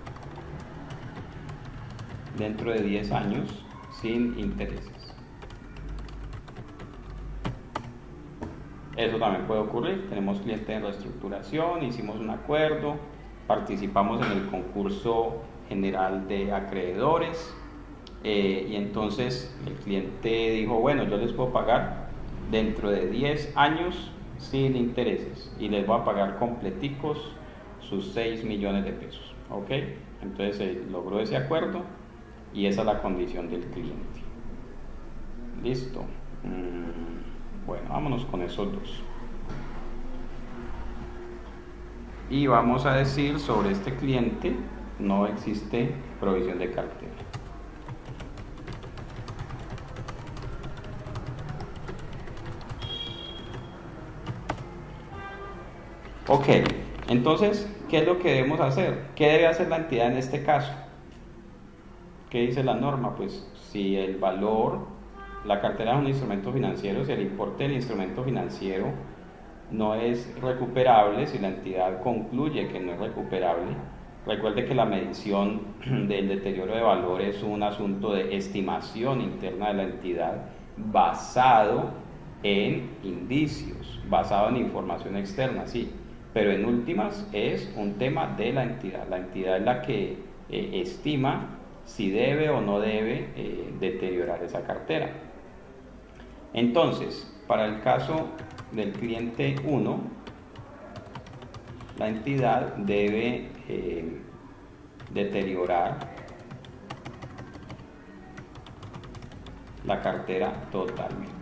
[SPEAKER 1] dentro de diez años sin intereses. Eso también puede ocurrir. Tenemos clientes en reestructuración, hicimos un acuerdo, participamos en el concurso general de acreedores eh, y entonces el cliente dijo, bueno, yo les puedo pagar dentro de diez años sin intereses y les voy a pagar completicos sus seis millones de pesos. ¿Ok? Entonces se logró ese acuerdo y esa es la condición del cliente. Listo. Mm, bueno, vámonos con esos dos. Y vamos a decir sobre este cliente, no existe provisión de cartera. Ok, entonces, ¿qué es lo que debemos hacer? ¿Qué debe hacer la entidad en este caso? ¿Qué dice la norma? Pues si el valor, la cartera es un instrumento financiero, si el importe del instrumento financiero no es recuperable, si la entidad concluye que no es recuperable, recuerde que la medición del deterioro de valor es un asunto de estimación interna de la entidad basado en indicios, basado en información externa, sí, pero en últimas es un tema de la entidad. La entidad es la que eh, estima si debe o no debe eh, deteriorar esa cartera. Entonces, para el caso del cliente uno, la entidad debe eh, deteriorar la cartera totalmente.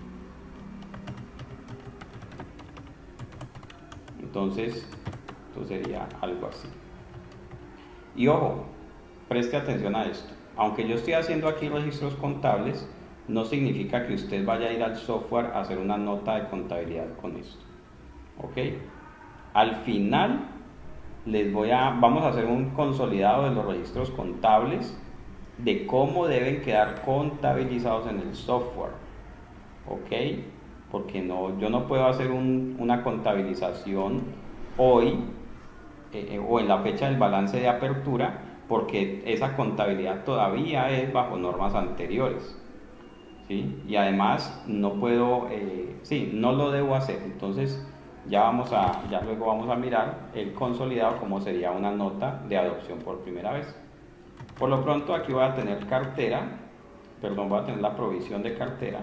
[SPEAKER 1] Entonces, esto sería algo así. Y ojo, preste atención a esto. Aunque yo estoy haciendo aquí registros contables, no significa que usted vaya a ir al software a hacer una nota de contabilidad con esto. ¿Ok? Al final, les voy a, vamos a hacer un consolidado de los registros contables, de cómo deben quedar contabilizados en el software. ¿Ok? Porque no, yo no puedo hacer un, una contabilización hoy eh, o en la fecha del balance de apertura, porque esa contabilidad todavía es bajo normas anteriores, ¿sí? Y además no puedo, eh, sí, no lo debo hacer. Entonces ya vamos a, ya luego vamos a mirar el consolidado como sería una nota de adopción por primera vez. Por lo pronto aquí voy a tener cartera, perdón, voy a tener la provisión de cartera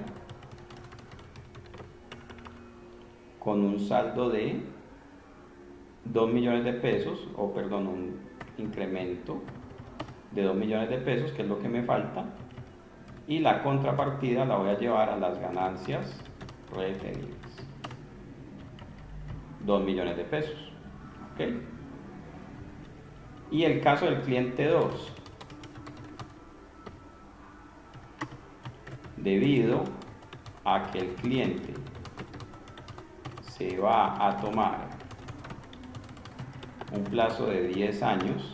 [SPEAKER 1] con un saldo de dos millones de pesos, o perdón, un incremento de dos millones de pesos, que es lo que me falta, y la contrapartida la voy a llevar a las ganancias retenidas, dos millones de pesos. ¿Ok? Y el caso del cliente dos, debido a que el cliente se va a tomar un plazo de diez años,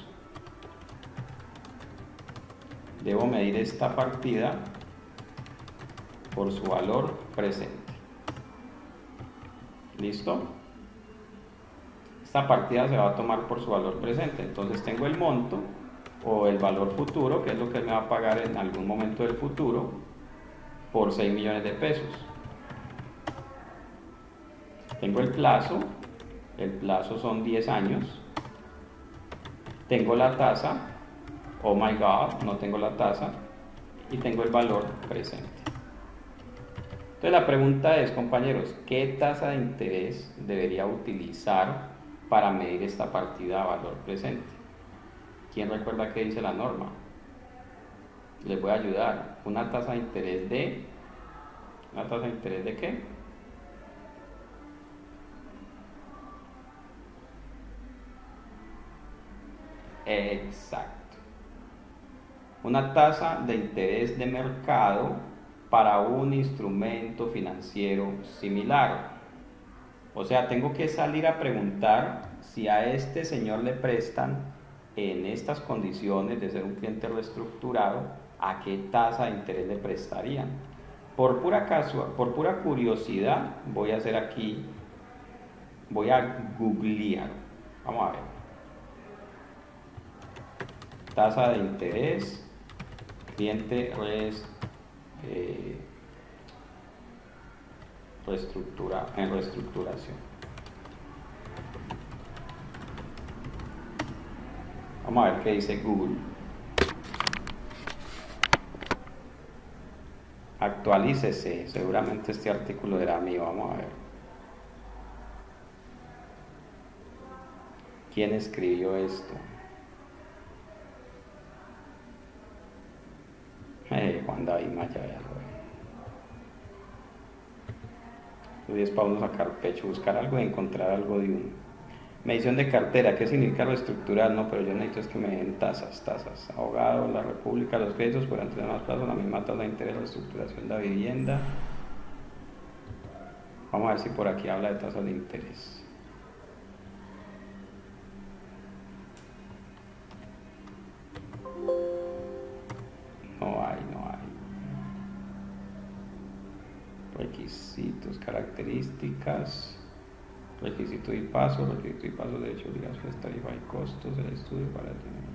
[SPEAKER 1] debo medir esta partida por su valor presente. ¿Listo? Esta partida se va a tomar por su valor presente. Entonces tengo el monto o el valor futuro, que es lo que me va a pagar en algún momento del futuro, por seis millones de pesos. Tengo el plazo, el plazo son diez años. Tengo la tasa, oh my god, no tengo la tasa, y tengo el valor presente. Entonces la pregunta es, compañeros, ¿qué tasa de interés debería utilizar para medir esta partida a valor presente? ¿Quién recuerda qué dice la norma? Les voy a ayudar. Una tasa de interés de... ¿Una tasa de interés de qué? Exacto. Una tasa de interés de mercado para un instrumento financiero similar. O sea, tengo que salir a preguntar si a este señor le prestan en estas condiciones de ser un cliente reestructurado, a qué tasa de interés le prestarían. Por pura caso, por pura curiosidad, voy a hacer aquí, voy a googlear. Vamos a ver. Tasa de interés, cliente res, eh, reestructura, en reestructuración. Vamos a ver qué dice Google. Actualícese, seguramente este artículo era mío. Vamos a ver. ¿Quién escribió esto? Eh, Juan David Mayaya. Hoy es para uno sacar pecho, buscar algo y encontrar algo de uno. Medición de cartera, ¿qué significa reestructurar? No, pero yo necesito es que me den tasas, tasas. Abogado, la República, los créditos podrán tener más plazo, la misma tasa de interés, reestructuración de la vivienda. Vamos a ver si por aquí habla de tasas de interés. No hay, no hay. Requisitos, características. Requisito y paso, requisito y paso, de hecho, obligaciones, tarifa y costos del estudio para tener.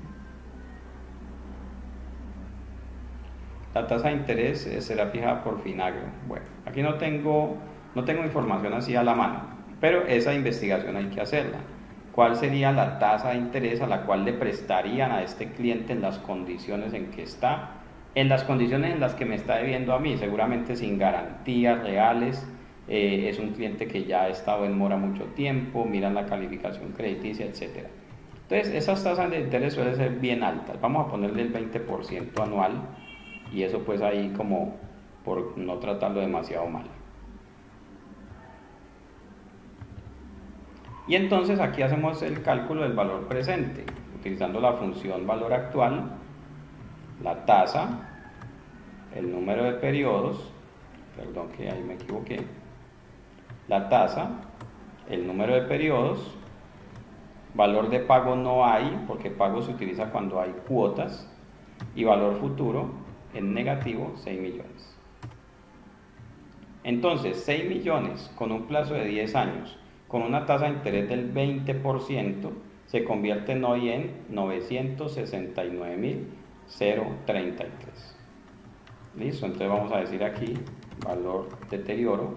[SPEAKER 1] La tasa de interés será fijada por Finagro. Bueno, aquí no tengo, no tengo información así a la mano, pero esa investigación hay que hacerla. ¿Cuál sería la tasa de interés a la cual le prestarían a este cliente en las condiciones en que está? En las condiciones en las que me está debiendo a mí, seguramente sin garantías reales. Eh, es un cliente que ya ha estado en mora mucho tiempo, miran la calificación crediticia, etcétera. Entonces, esas tasas de interés suelen ser bien altas. Vamos a ponerle el veinte por ciento anual, y eso pues ahí como por no tratarlo demasiado mal. Y entonces aquí hacemos el cálculo del valor presente, utilizando la función valor actual, la tasa, el número de periodos, perdón que ahí me equivoqué, la tasa, el número de periodos, valor de pago no hay, porque pago se utiliza cuando hay cuotas, y valor futuro en negativo, seis millones. Entonces, seis millones con un plazo de diez años, con una tasa de interés del veinte por ciento, se convierten hoy en novecientos sesenta y nueve mil treinta y tres. Listo, entonces vamos a decir aquí valor deterioro,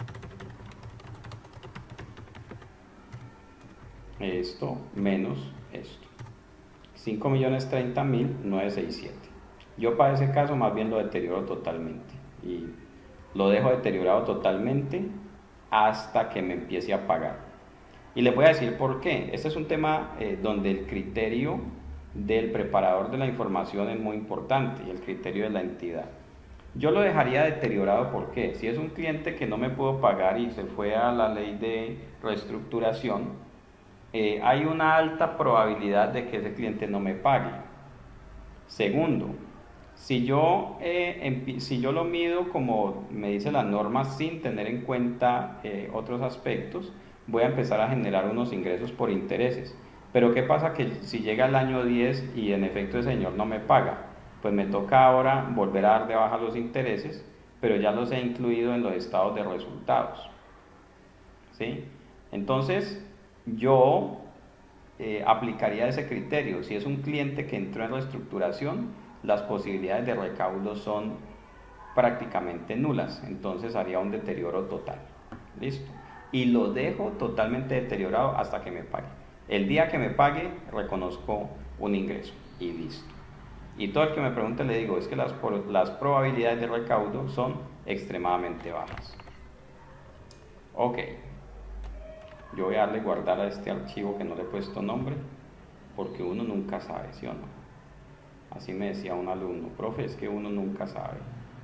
[SPEAKER 1] esto menos esto, cinco millones treinta mil novecientos sesenta y siete. Yo para ese caso más bien lo deterioro totalmente y lo dejo deteriorado totalmente hasta que me empiece a pagar. Y les voy a decir por qué. Este es un tema eh, donde el criterio del preparador de la información es muy importante y el criterio de la entidad. Yo lo dejaría deteriorado porque si es un cliente que no me pudo pagar y se fue a la ley de reestructuración, eh, hay una alta probabilidad de que ese cliente no me pague. Segundo, si yo, eh, si yo lo mido como me dice la norma sin tener en cuenta eh, otros aspectos, voy a empezar a generar unos ingresos por intereses. Pero ¿qué pasa que si llega el año diez y en efecto el señor no me paga? Pues me toca ahora volver a dar de baja los intereses, pero ya los he incluido en los estados de resultados. ¿Sí? Entonces, yo eh, aplicaría ese criterio. Si es un cliente que entró en reestructuración, las posibilidades de recaudo son prácticamente nulas, entonces haría un deterioro total. Listo. Y lo dejo totalmente deteriorado hasta que me pague. El día que me pague, reconozco un ingreso y listo. Y todo el que me pregunte le digo, es que las, las probabilidades de recaudo son extremadamente bajas. Ok. Yo voy a darle guardar a este archivo que no le he puesto nombre, porque uno nunca sabe, ¿sí o no? Así me decía un alumno, profe, es que uno nunca sabe.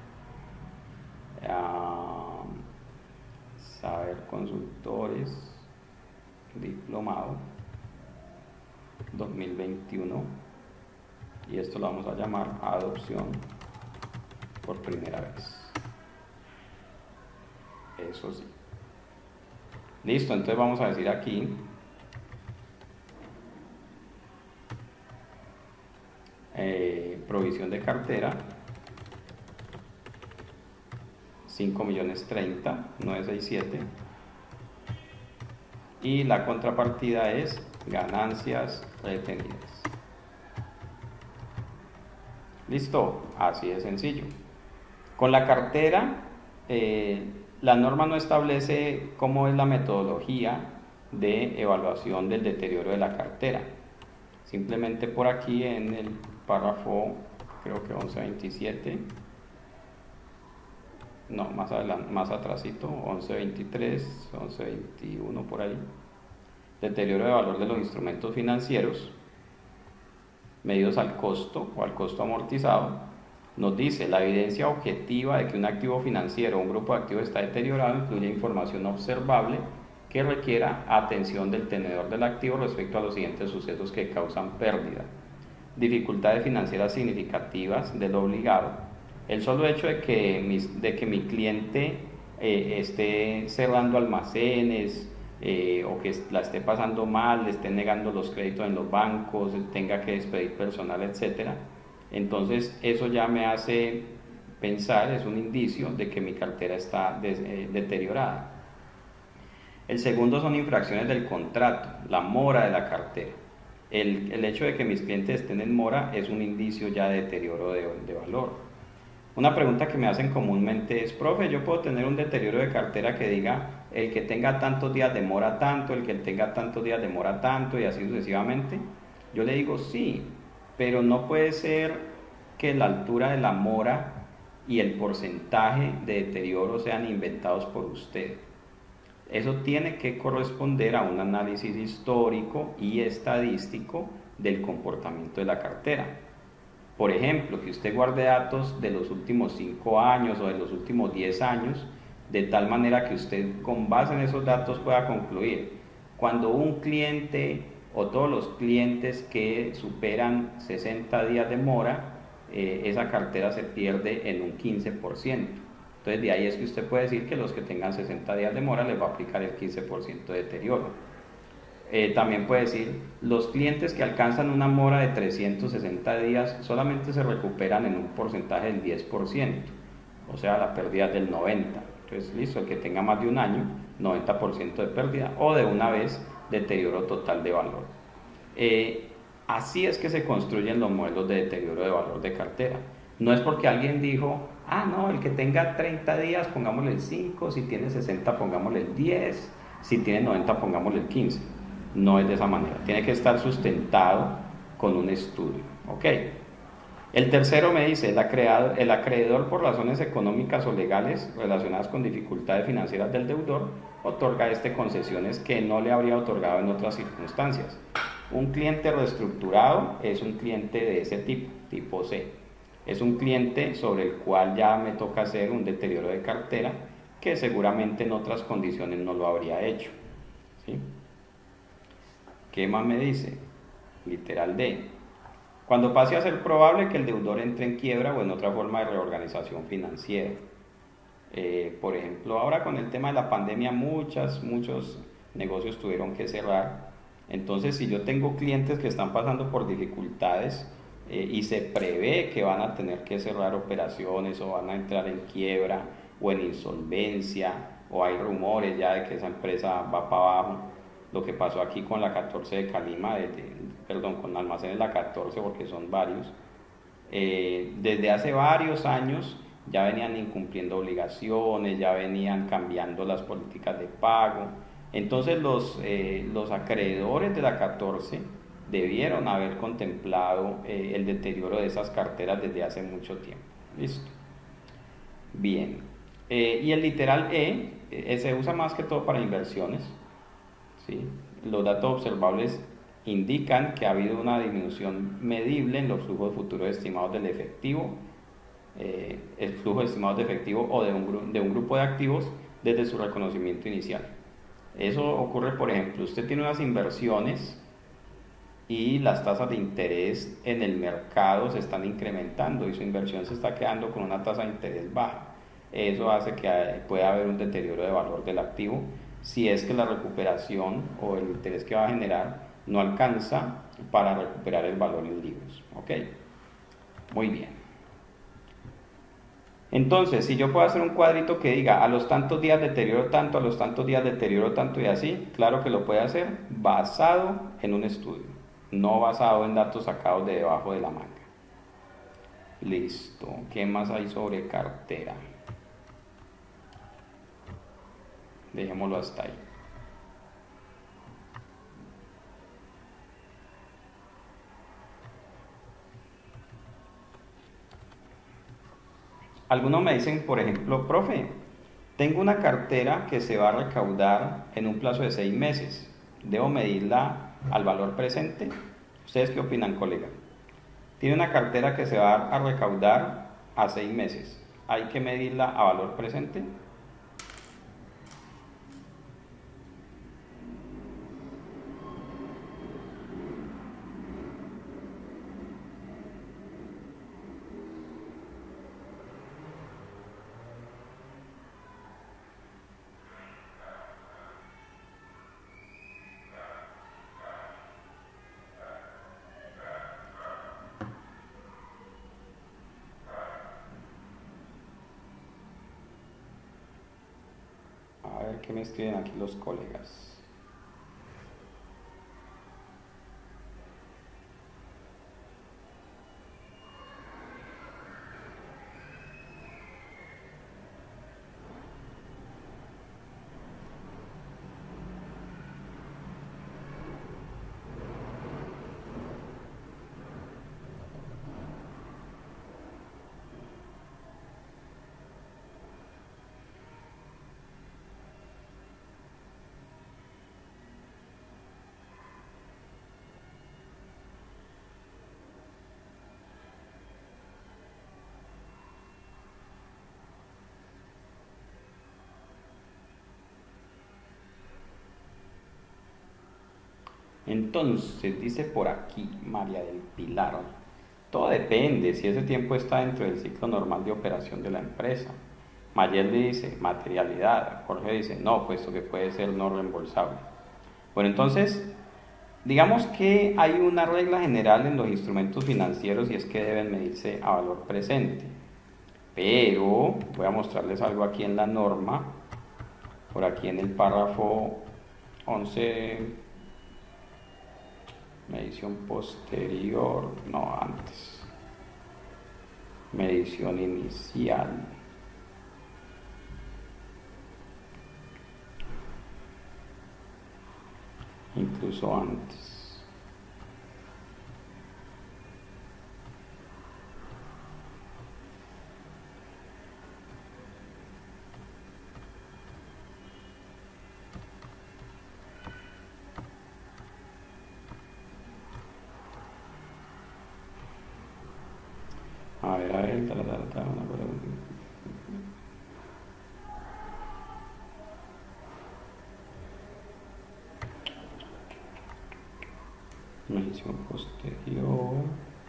[SPEAKER 1] Uh, saber consultores, diplomado dos mil veintiuno, y esto lo vamos a llamar adopción por primera vez. Eso sí. Listo, entonces vamos a decir aquí Eh, provisión de cartera cinco millones treinta mil novecientos sesenta y siete y la contrapartida es ganancias retenidas. Listo, así de sencillo. Con la cartera eh, la norma no establece cómo es la metodología de evaluación del deterioro de la cartera. Simplemente por aquí en el párrafo, creo que once veintisiete, no, más adelante, más atrasito, once veintitrés, once veintiuno por ahí, deterioro de valor de los instrumentos financieros medidos al costo o al costo amortizado, nos dice la evidencia objetiva de que un activo financiero o un grupo de activos está deteriorado incluye información observable que requiera atención del tenedor del activo respecto a los siguientes sucesos que causan pérdida: dificultades financieras significativas del obligado, el solo hecho de que mi, de que mi cliente eh, esté cerrando almacenes eh, o que la esté pasando mal, le esté negando los créditos en los bancos, tenga que despedir personal, etcétera. Entonces eso ya me hace pensar, es un indicio de que mi cartera está des, eh, deteriorada. El segundo son infracciones del contrato, la mora de la cartera. El, el hecho de que mis clientes estén en mora es un indicio ya de deterioro de, de valor. Una pregunta que me hacen comúnmente es, profe, ¿yo puedo tener un deterioro de cartera que diga el que tenga tantos días de mora tanto, el que tenga tantos días de mora tanto y así sucesivamente? Yo le digo sí, pero no puede ser que la altura de la mora y el porcentaje de deterioro sean inventados por usted. Eso tiene que corresponder a un análisis histórico y estadístico del comportamiento de la cartera. Por ejemplo, que usted guarde datos de los últimos cinco años o de los últimos diez años, de tal manera que usted con base en esos datos pueda concluir cuando un cliente o todos los clientes que superan sesenta días de mora, eh, esa cartera se pierde en un quince por ciento. Entonces de ahí es que usted puede decir que los que tengan sesenta días de mora les va a aplicar el quince por ciento de deterioro. Eh, también puede decir, los clientes que alcanzan una mora de trescientos sesenta días solamente se recuperan en un porcentaje del diez por ciento, o sea, la pérdida es del noventa por ciento. Entonces, listo, el que tenga más de un año, noventa por ciento de pérdida, o de una vez, deterioro total de valor. Eh, así es que se construyen los modelos de deterioro de valor de cartera. No es porque alguien dijo, ah, no, el que tenga treinta días, pongámosle el cinco, si tiene sesenta, pongámosle el diez, si tiene noventa, pongámosle el quince. No es de esa manera, tiene que estar sustentado con un estudio. ¿Ok? El tercero me dice, el acreedor, el acreedor por razones económicas o legales relacionadas con dificultades financieras del deudor, otorga este concesiones que no le habría otorgado en otras circunstancias. Un cliente reestructurado es un cliente de ese tipo, tipo C. Es un cliente sobre el cual ya me toca hacer un deterioro de cartera que seguramente en otras condiciones no lo habría hecho. ¿Sí? ¿Qué más me dice? Literal D. Cuando pase a ser probable que el deudor entre en quiebra o en otra forma de reorganización financiera. Eh, por ejemplo, ahora con el tema de la pandemia, muchas, muchos negocios tuvieron que cerrar. Entonces, si yo tengo clientes que están pasando por dificultades eh, y se prevé que van a tener que cerrar operaciones o van a entrar en quiebra o en insolvencia, o hay rumores ya de que esa empresa va para abajo, lo que pasó aquí con la catorce de Calima, de, de, perdón, con Almacenes La catorce, porque son varios, eh, desde hace varios años ya venían incumpliendo obligaciones, ya venían cambiando las políticas de pago. Entonces los, eh, los acreedores de la catorce debieron haber contemplado eh, el deterioro de esas carteras desde hace mucho tiempo. Listo. Bien. Eh, y el literal E eh, se usa más que todo para inversiones. ¿Sí? Los datos observables indican que ha habido una disminución medible en los flujos futuros estimados del efectivo, eh, el flujo estimado de efectivo o de un, de un grupo de activos desde su reconocimiento inicial. Eso ocurre, por ejemplo, usted tiene unas inversiones y las tasas de interés en el mercado se están incrementando y su inversión se está quedando con una tasa de interés baja. Eso hace que pueda haber un deterioro de valor del activo si es que la recuperación o el interés que va a generar no alcanza para recuperar el valor en libros. ¿Ok? Muy bien. Entonces, si yo puedo hacer un cuadrito que diga a los tantos días deterioro tanto, a los tantos días deterioro tanto y así, claro que lo puede hacer basado en un estudio, no basado en datos sacados de debajo de la manga. Listo. ¿Qué más hay sobre cartera? Dejémoslo hasta ahí. Algunos me dicen, por ejemplo, profe, tengo una cartera que se va a recaudar en un plazo de seis meses. ¿Debo medirla al valor presente? ¿Ustedes qué opinan, colega? Tiene una cartera que se va a recaudar a seis meses. ¿Hay que medirla a valor presente? A ver qué me escriben aquí los colegas. Entonces, dice por aquí María del Pilar, todo depende si ese tiempo está dentro del ciclo normal de operación de la empresa. Mayel dice materialidad, Jorge dice no, puesto que puede ser no reembolsable. Bueno, entonces, digamos que hay una regla general en los instrumentos financieros y es que deben medirse a valor presente. Pero voy a mostrarles algo aquí en la norma, por aquí en el párrafo once, medición posterior, no antes, medición inicial. Incluso antes. A ver, a ver, ta, ta, ta, ta, una cosa. Medición posterior.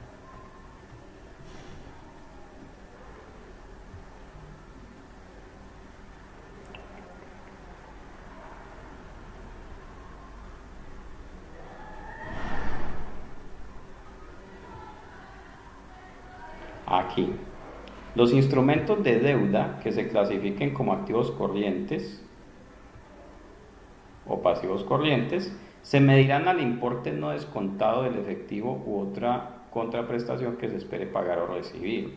[SPEAKER 1] Aquí. Los instrumentos de deuda que se clasifiquen como activos corrientes o pasivos corrientes se medirán al importe no descontado del efectivo u otra contraprestación que se espere pagar o recibir.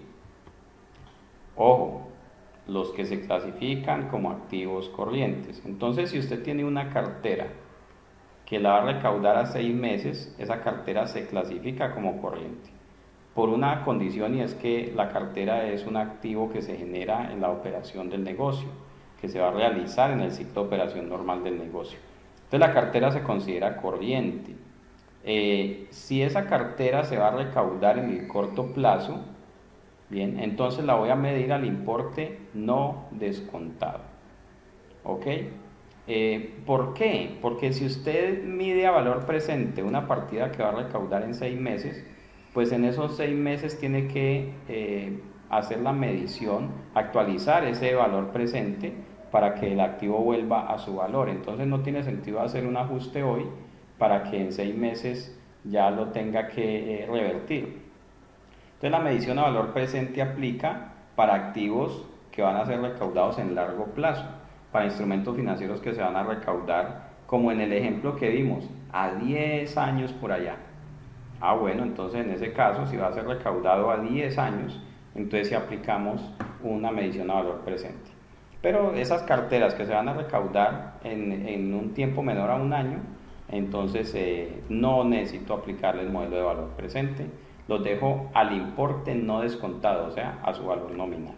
[SPEAKER 1] Ojo, los que se clasifican como activos corrientes. Entonces, si usted tiene una cartera que la va a recaudar a seis meses, esa cartera se clasifica como corriente, por una condición, y es que la cartera es un activo que se genera en la operación del negocio, que se va a realizar en el ciclo de operación normal del negocio. Entonces la cartera se considera corriente. Eh, si esa cartera se va a recaudar en el corto plazo, bien, entonces la voy a medir al importe no descontado. ¿Ok? Eh, ¿Por qué? Porque si usted mide a valor presente una partida que va a recaudar en seis meses, pues en esos seis meses tiene que eh, hacer la medición, actualizar ese valor presente para que el activo vuelva a su valor. Entonces no tiene sentido hacer un ajuste hoy para que en seis meses ya lo tenga que eh, revertir. Entonces la medición a valor presente aplica para activos que van a ser recaudados en largo plazo, para instrumentos financieros que se van a recaudar, como en el ejemplo que vimos, a diez años por allá. Ah, bueno, entonces en ese caso, si va a ser recaudado a diez años, entonces si aplicamos una medición a valor presente. Pero esas carteras que se van a recaudar en, en un tiempo menor a un año, entonces eh, no necesito aplicarle el modelo de valor presente, los dejo al importe no descontado, o sea, a su valor nominal.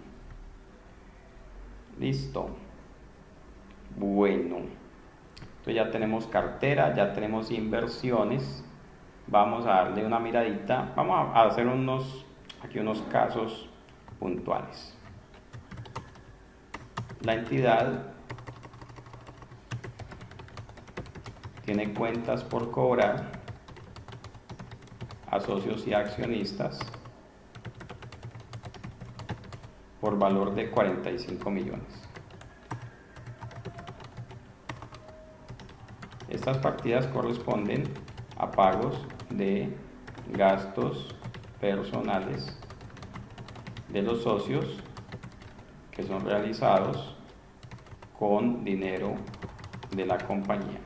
[SPEAKER 1] Listo. Bueno, entonces ya tenemos cartera, ya tenemos inversiones. Vamos a darle una miradita, vamos a hacer unos, aquí unos casos puntuales. La entidad tiene cuentas por cobrar a socios y accionistas por valor de cuarenta y cinco millones. Estas partidas corresponden a pagos de gastos personales de los socios que son realizados con dinero de la compañía.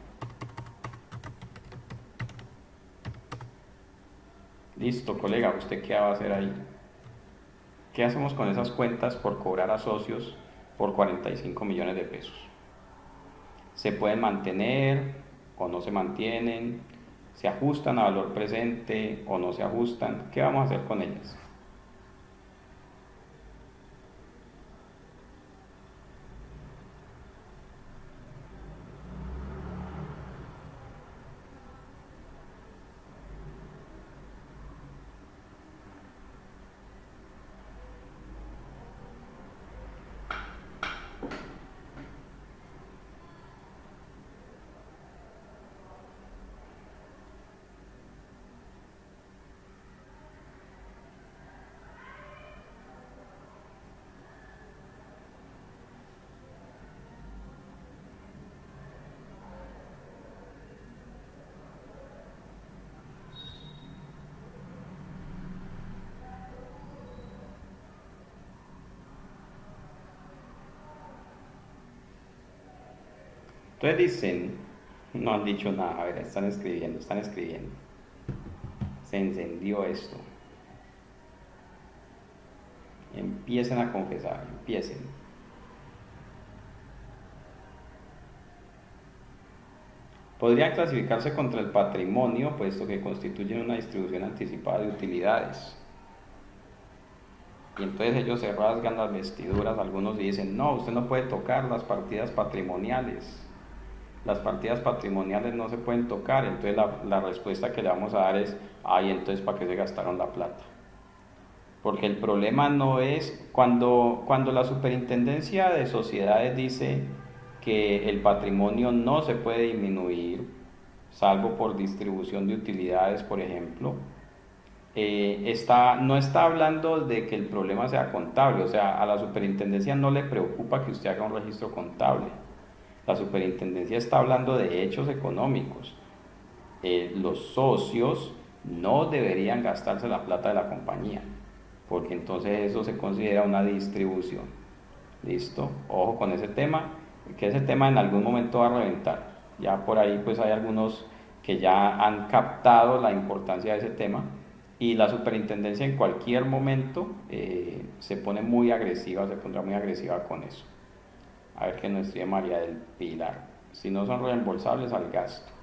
[SPEAKER 1] Listo, colega, ¿usted qué va a hacer ahí? ¿Qué hacemos con esas cuentas por cobrar a socios por cuarenta y cinco millones de pesos? ¿Se pueden mantener o no se mantienen? ¿Se ajustan a valor presente o no se ajustan? ¿Qué vamos a hacer con ellas? Entonces dicen, no han dicho nada, a ver, están escribiendo, están escribiendo. Se encendió esto. Empiecen a confesar, empiecen. Podrían clasificarse contra el patrimonio, puesto que constituyen una distribución anticipada de utilidades. Y entonces ellos se rasgan las vestiduras, algunos dicen, no, usted no puede tocar las partidas patrimoniales. Las partidas patrimoniales no se pueden tocar. Entonces la, la respuesta que le vamos a dar es, ay, entonces ¿para qué se gastaron la plata? Porque el problema no es, cuando, cuando la Superintendencia de Sociedades dice que el patrimonio no se puede disminuir, salvo por distribución de utilidades, por ejemplo, eh, está, no está hablando de que el problema sea contable, o sea, a la Superintendencia no le preocupa que usted haga un registro contable. La Superintendencia está hablando de hechos económicos. Eh, los socios no deberían gastarse la plata de la compañía, porque entonces eso se considera una distribución. ¿Listo? Ojo con ese tema, que ese tema en algún momento va a reventar. Ya por ahí pues hay algunos que ya han captado la importancia de ese tema, y la Superintendencia en cualquier momento eh, se pone muy agresiva, se pondrá muy agresiva con eso. A ver qué nos escribe María del Pilar. Si no son reembolsables al gasto.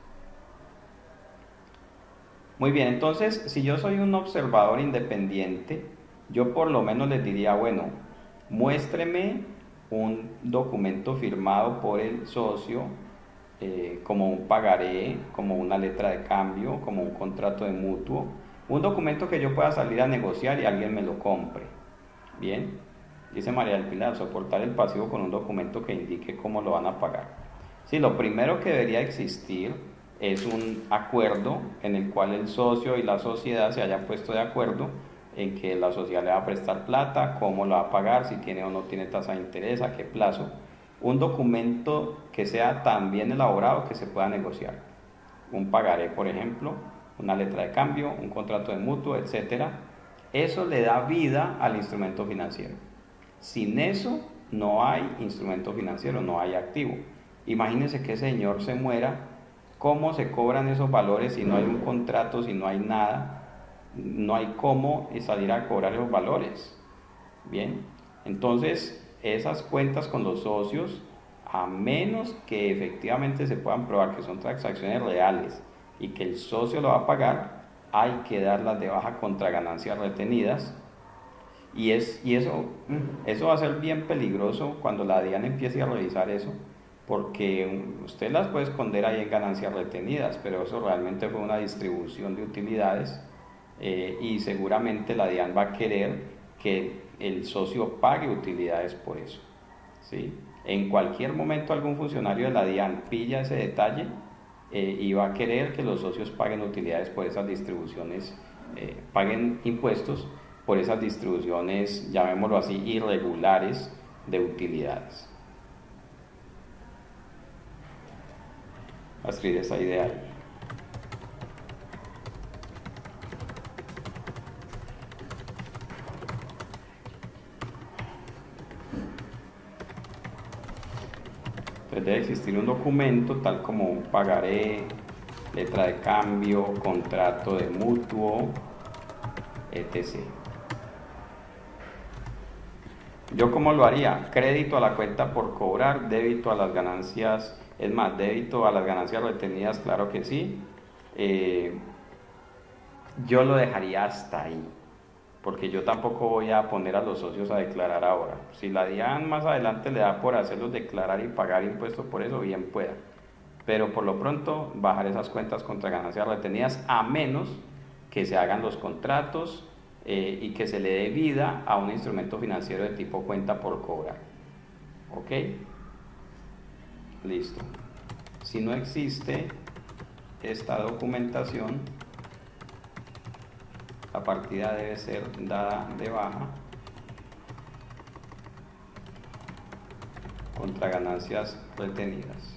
[SPEAKER 1] Muy bien, entonces si yo soy un observador independiente, yo por lo menos les diría, bueno, muéstreme un documento firmado por el socio, eh, como un pagaré, como una letra de cambio, como un contrato de mutuo, un documento que yo pueda salir a negociar y alguien me lo compre. Bien, dice María del Pilar, soportar el pasivo con un documento que indique cómo lo van a pagar. Sí, lo primero que debería existir es un acuerdo en el cual el socio y la sociedad se hayan puesto de acuerdo en que la sociedad le va a prestar plata, cómo lo va a pagar, si tiene o no tiene tasa de interés, a qué plazo. Un documento que sea tan bien elaborado que se pueda negociar. Un pagaré, por ejemplo, una letra de cambio, un contrato de mutuo, etcétera. Eso le da vida al instrumento financiero. Sin eso no hay instrumento financiero, no hay activo. Imagínense que ese señor se muera, ¿cómo se cobran esos valores si no hay un contrato, si no hay nada? No hay cómo salir a cobrar esos valores. Bien, entonces esas cuentas con los socios, a menos que efectivamente se puedan probar que son transacciones reales y que el socio lo va a pagar, hay que darlas de baja contra ganancias retenidas. Y, es, y eso, eso va a ser bien peligroso cuando la DIAN empiece a revisar eso, porque usted las puede esconder ahí en ganancias retenidas, pero eso realmente fue una distribución de utilidades, eh, y seguramente la DIAN va a querer que el socio pague utilidades por eso, ¿sí? En cualquier momento algún funcionario de la DIAN pilla ese detalle, eh, y va a querer que los socios paguen utilidades por esas distribuciones, eh, paguen impuestos por esas distribuciones, llamémoslo así, irregulares de utilidades. A escribir esa idea ahí. Entonces debe existir un documento tal como un pagaré, letra de cambio, contrato de mutuo, etcétera. ¿Yo cómo lo haría? Crédito a la cuenta por cobrar, débito a las ganancias, es más, débito a las ganancias retenidas, claro que sí. Eh, yo lo dejaría hasta ahí, porque yo tampoco voy a poner a los socios a declarar ahora. Si la DIAN más adelante le da por hacerlos declarar y pagar impuestos por eso, bien pueda. Pero por lo pronto, bajar esas cuentas contra ganancias retenidas, a menos que se hagan los contratos, Eh, y que se le dé vida a un instrumento financiero de tipo cuenta por cobrar. ¿Ok? Listo. Si no existe esta documentación, la partida debe ser dada de baja contra ganancias retenidas.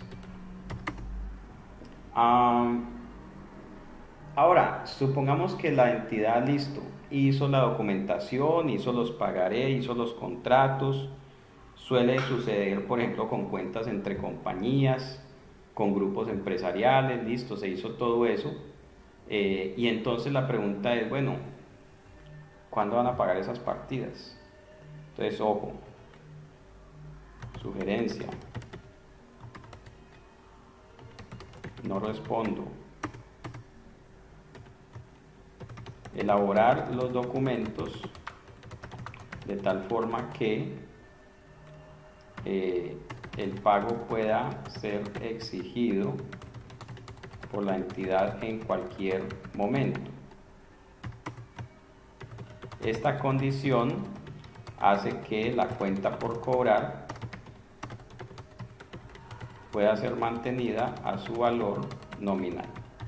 [SPEAKER 1] Um, ahora, supongamos que la entidad, listo, hizo la documentación, hizo los pagaré, hizo los contratos. Suele suceder, por ejemplo, con cuentas entre compañías, con grupos empresariales, listo, se hizo todo eso. Eh, y entonces la pregunta es, bueno, ¿cuándo van a pagar esas partidas? Entonces, ojo, sugerencia, no respondo. Elaborar los documentos de tal forma que eh, el pago pueda ser exigido por la entidad en cualquier momento. Esta condición hace que la cuenta por cobrar pueda ser mantenida a su valor nominal.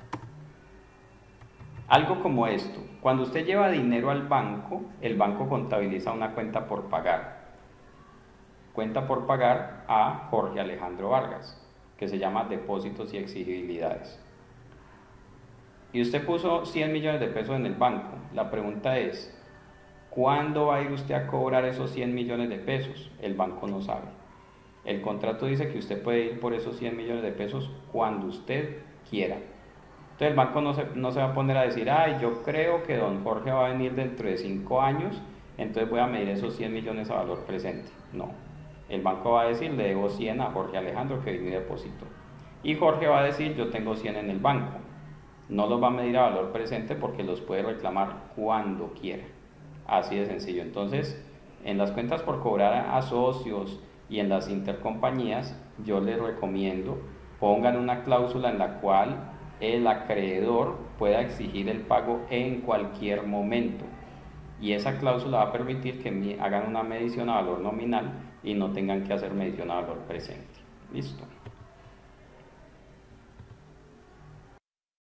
[SPEAKER 1] Algo como esto: cuando usted lleva dinero al banco, el banco contabiliza una cuenta por pagar. Cuenta por pagar a Jorge Alejandro Vargas, que se llama depósitos y exigibilidades. Y usted puso cien millones de pesos en el banco. La pregunta es, ¿cuándo va a ir usted a cobrar esos cien millones de pesos? El banco no sabe. El contrato dice que usted puede ir por esos cien millones de pesos cuando usted quiera. Entonces el banco no se, no se va a poner a decir, ay, yo creo que don Jorge va a venir dentro de cinco años, entonces voy a medir esos cien millones a valor presente. No. El banco va a decir, le debo cien a Jorge Alejandro, que vino y depositó. Y Jorge va a decir, yo tengo cien en el banco. No los va a medir a valor presente porque los puede reclamar cuando quiera. Así de sencillo. Entonces, en las cuentas por cobrar a socios y en las intercompañías, yo les recomiendo pongan una cláusula en la cual el acreedor pueda exigir el pago en cualquier momento. Y esa cláusula va a permitir que hagan una medición a valor nominal y no tengan que hacer medición a valor presente. Listo.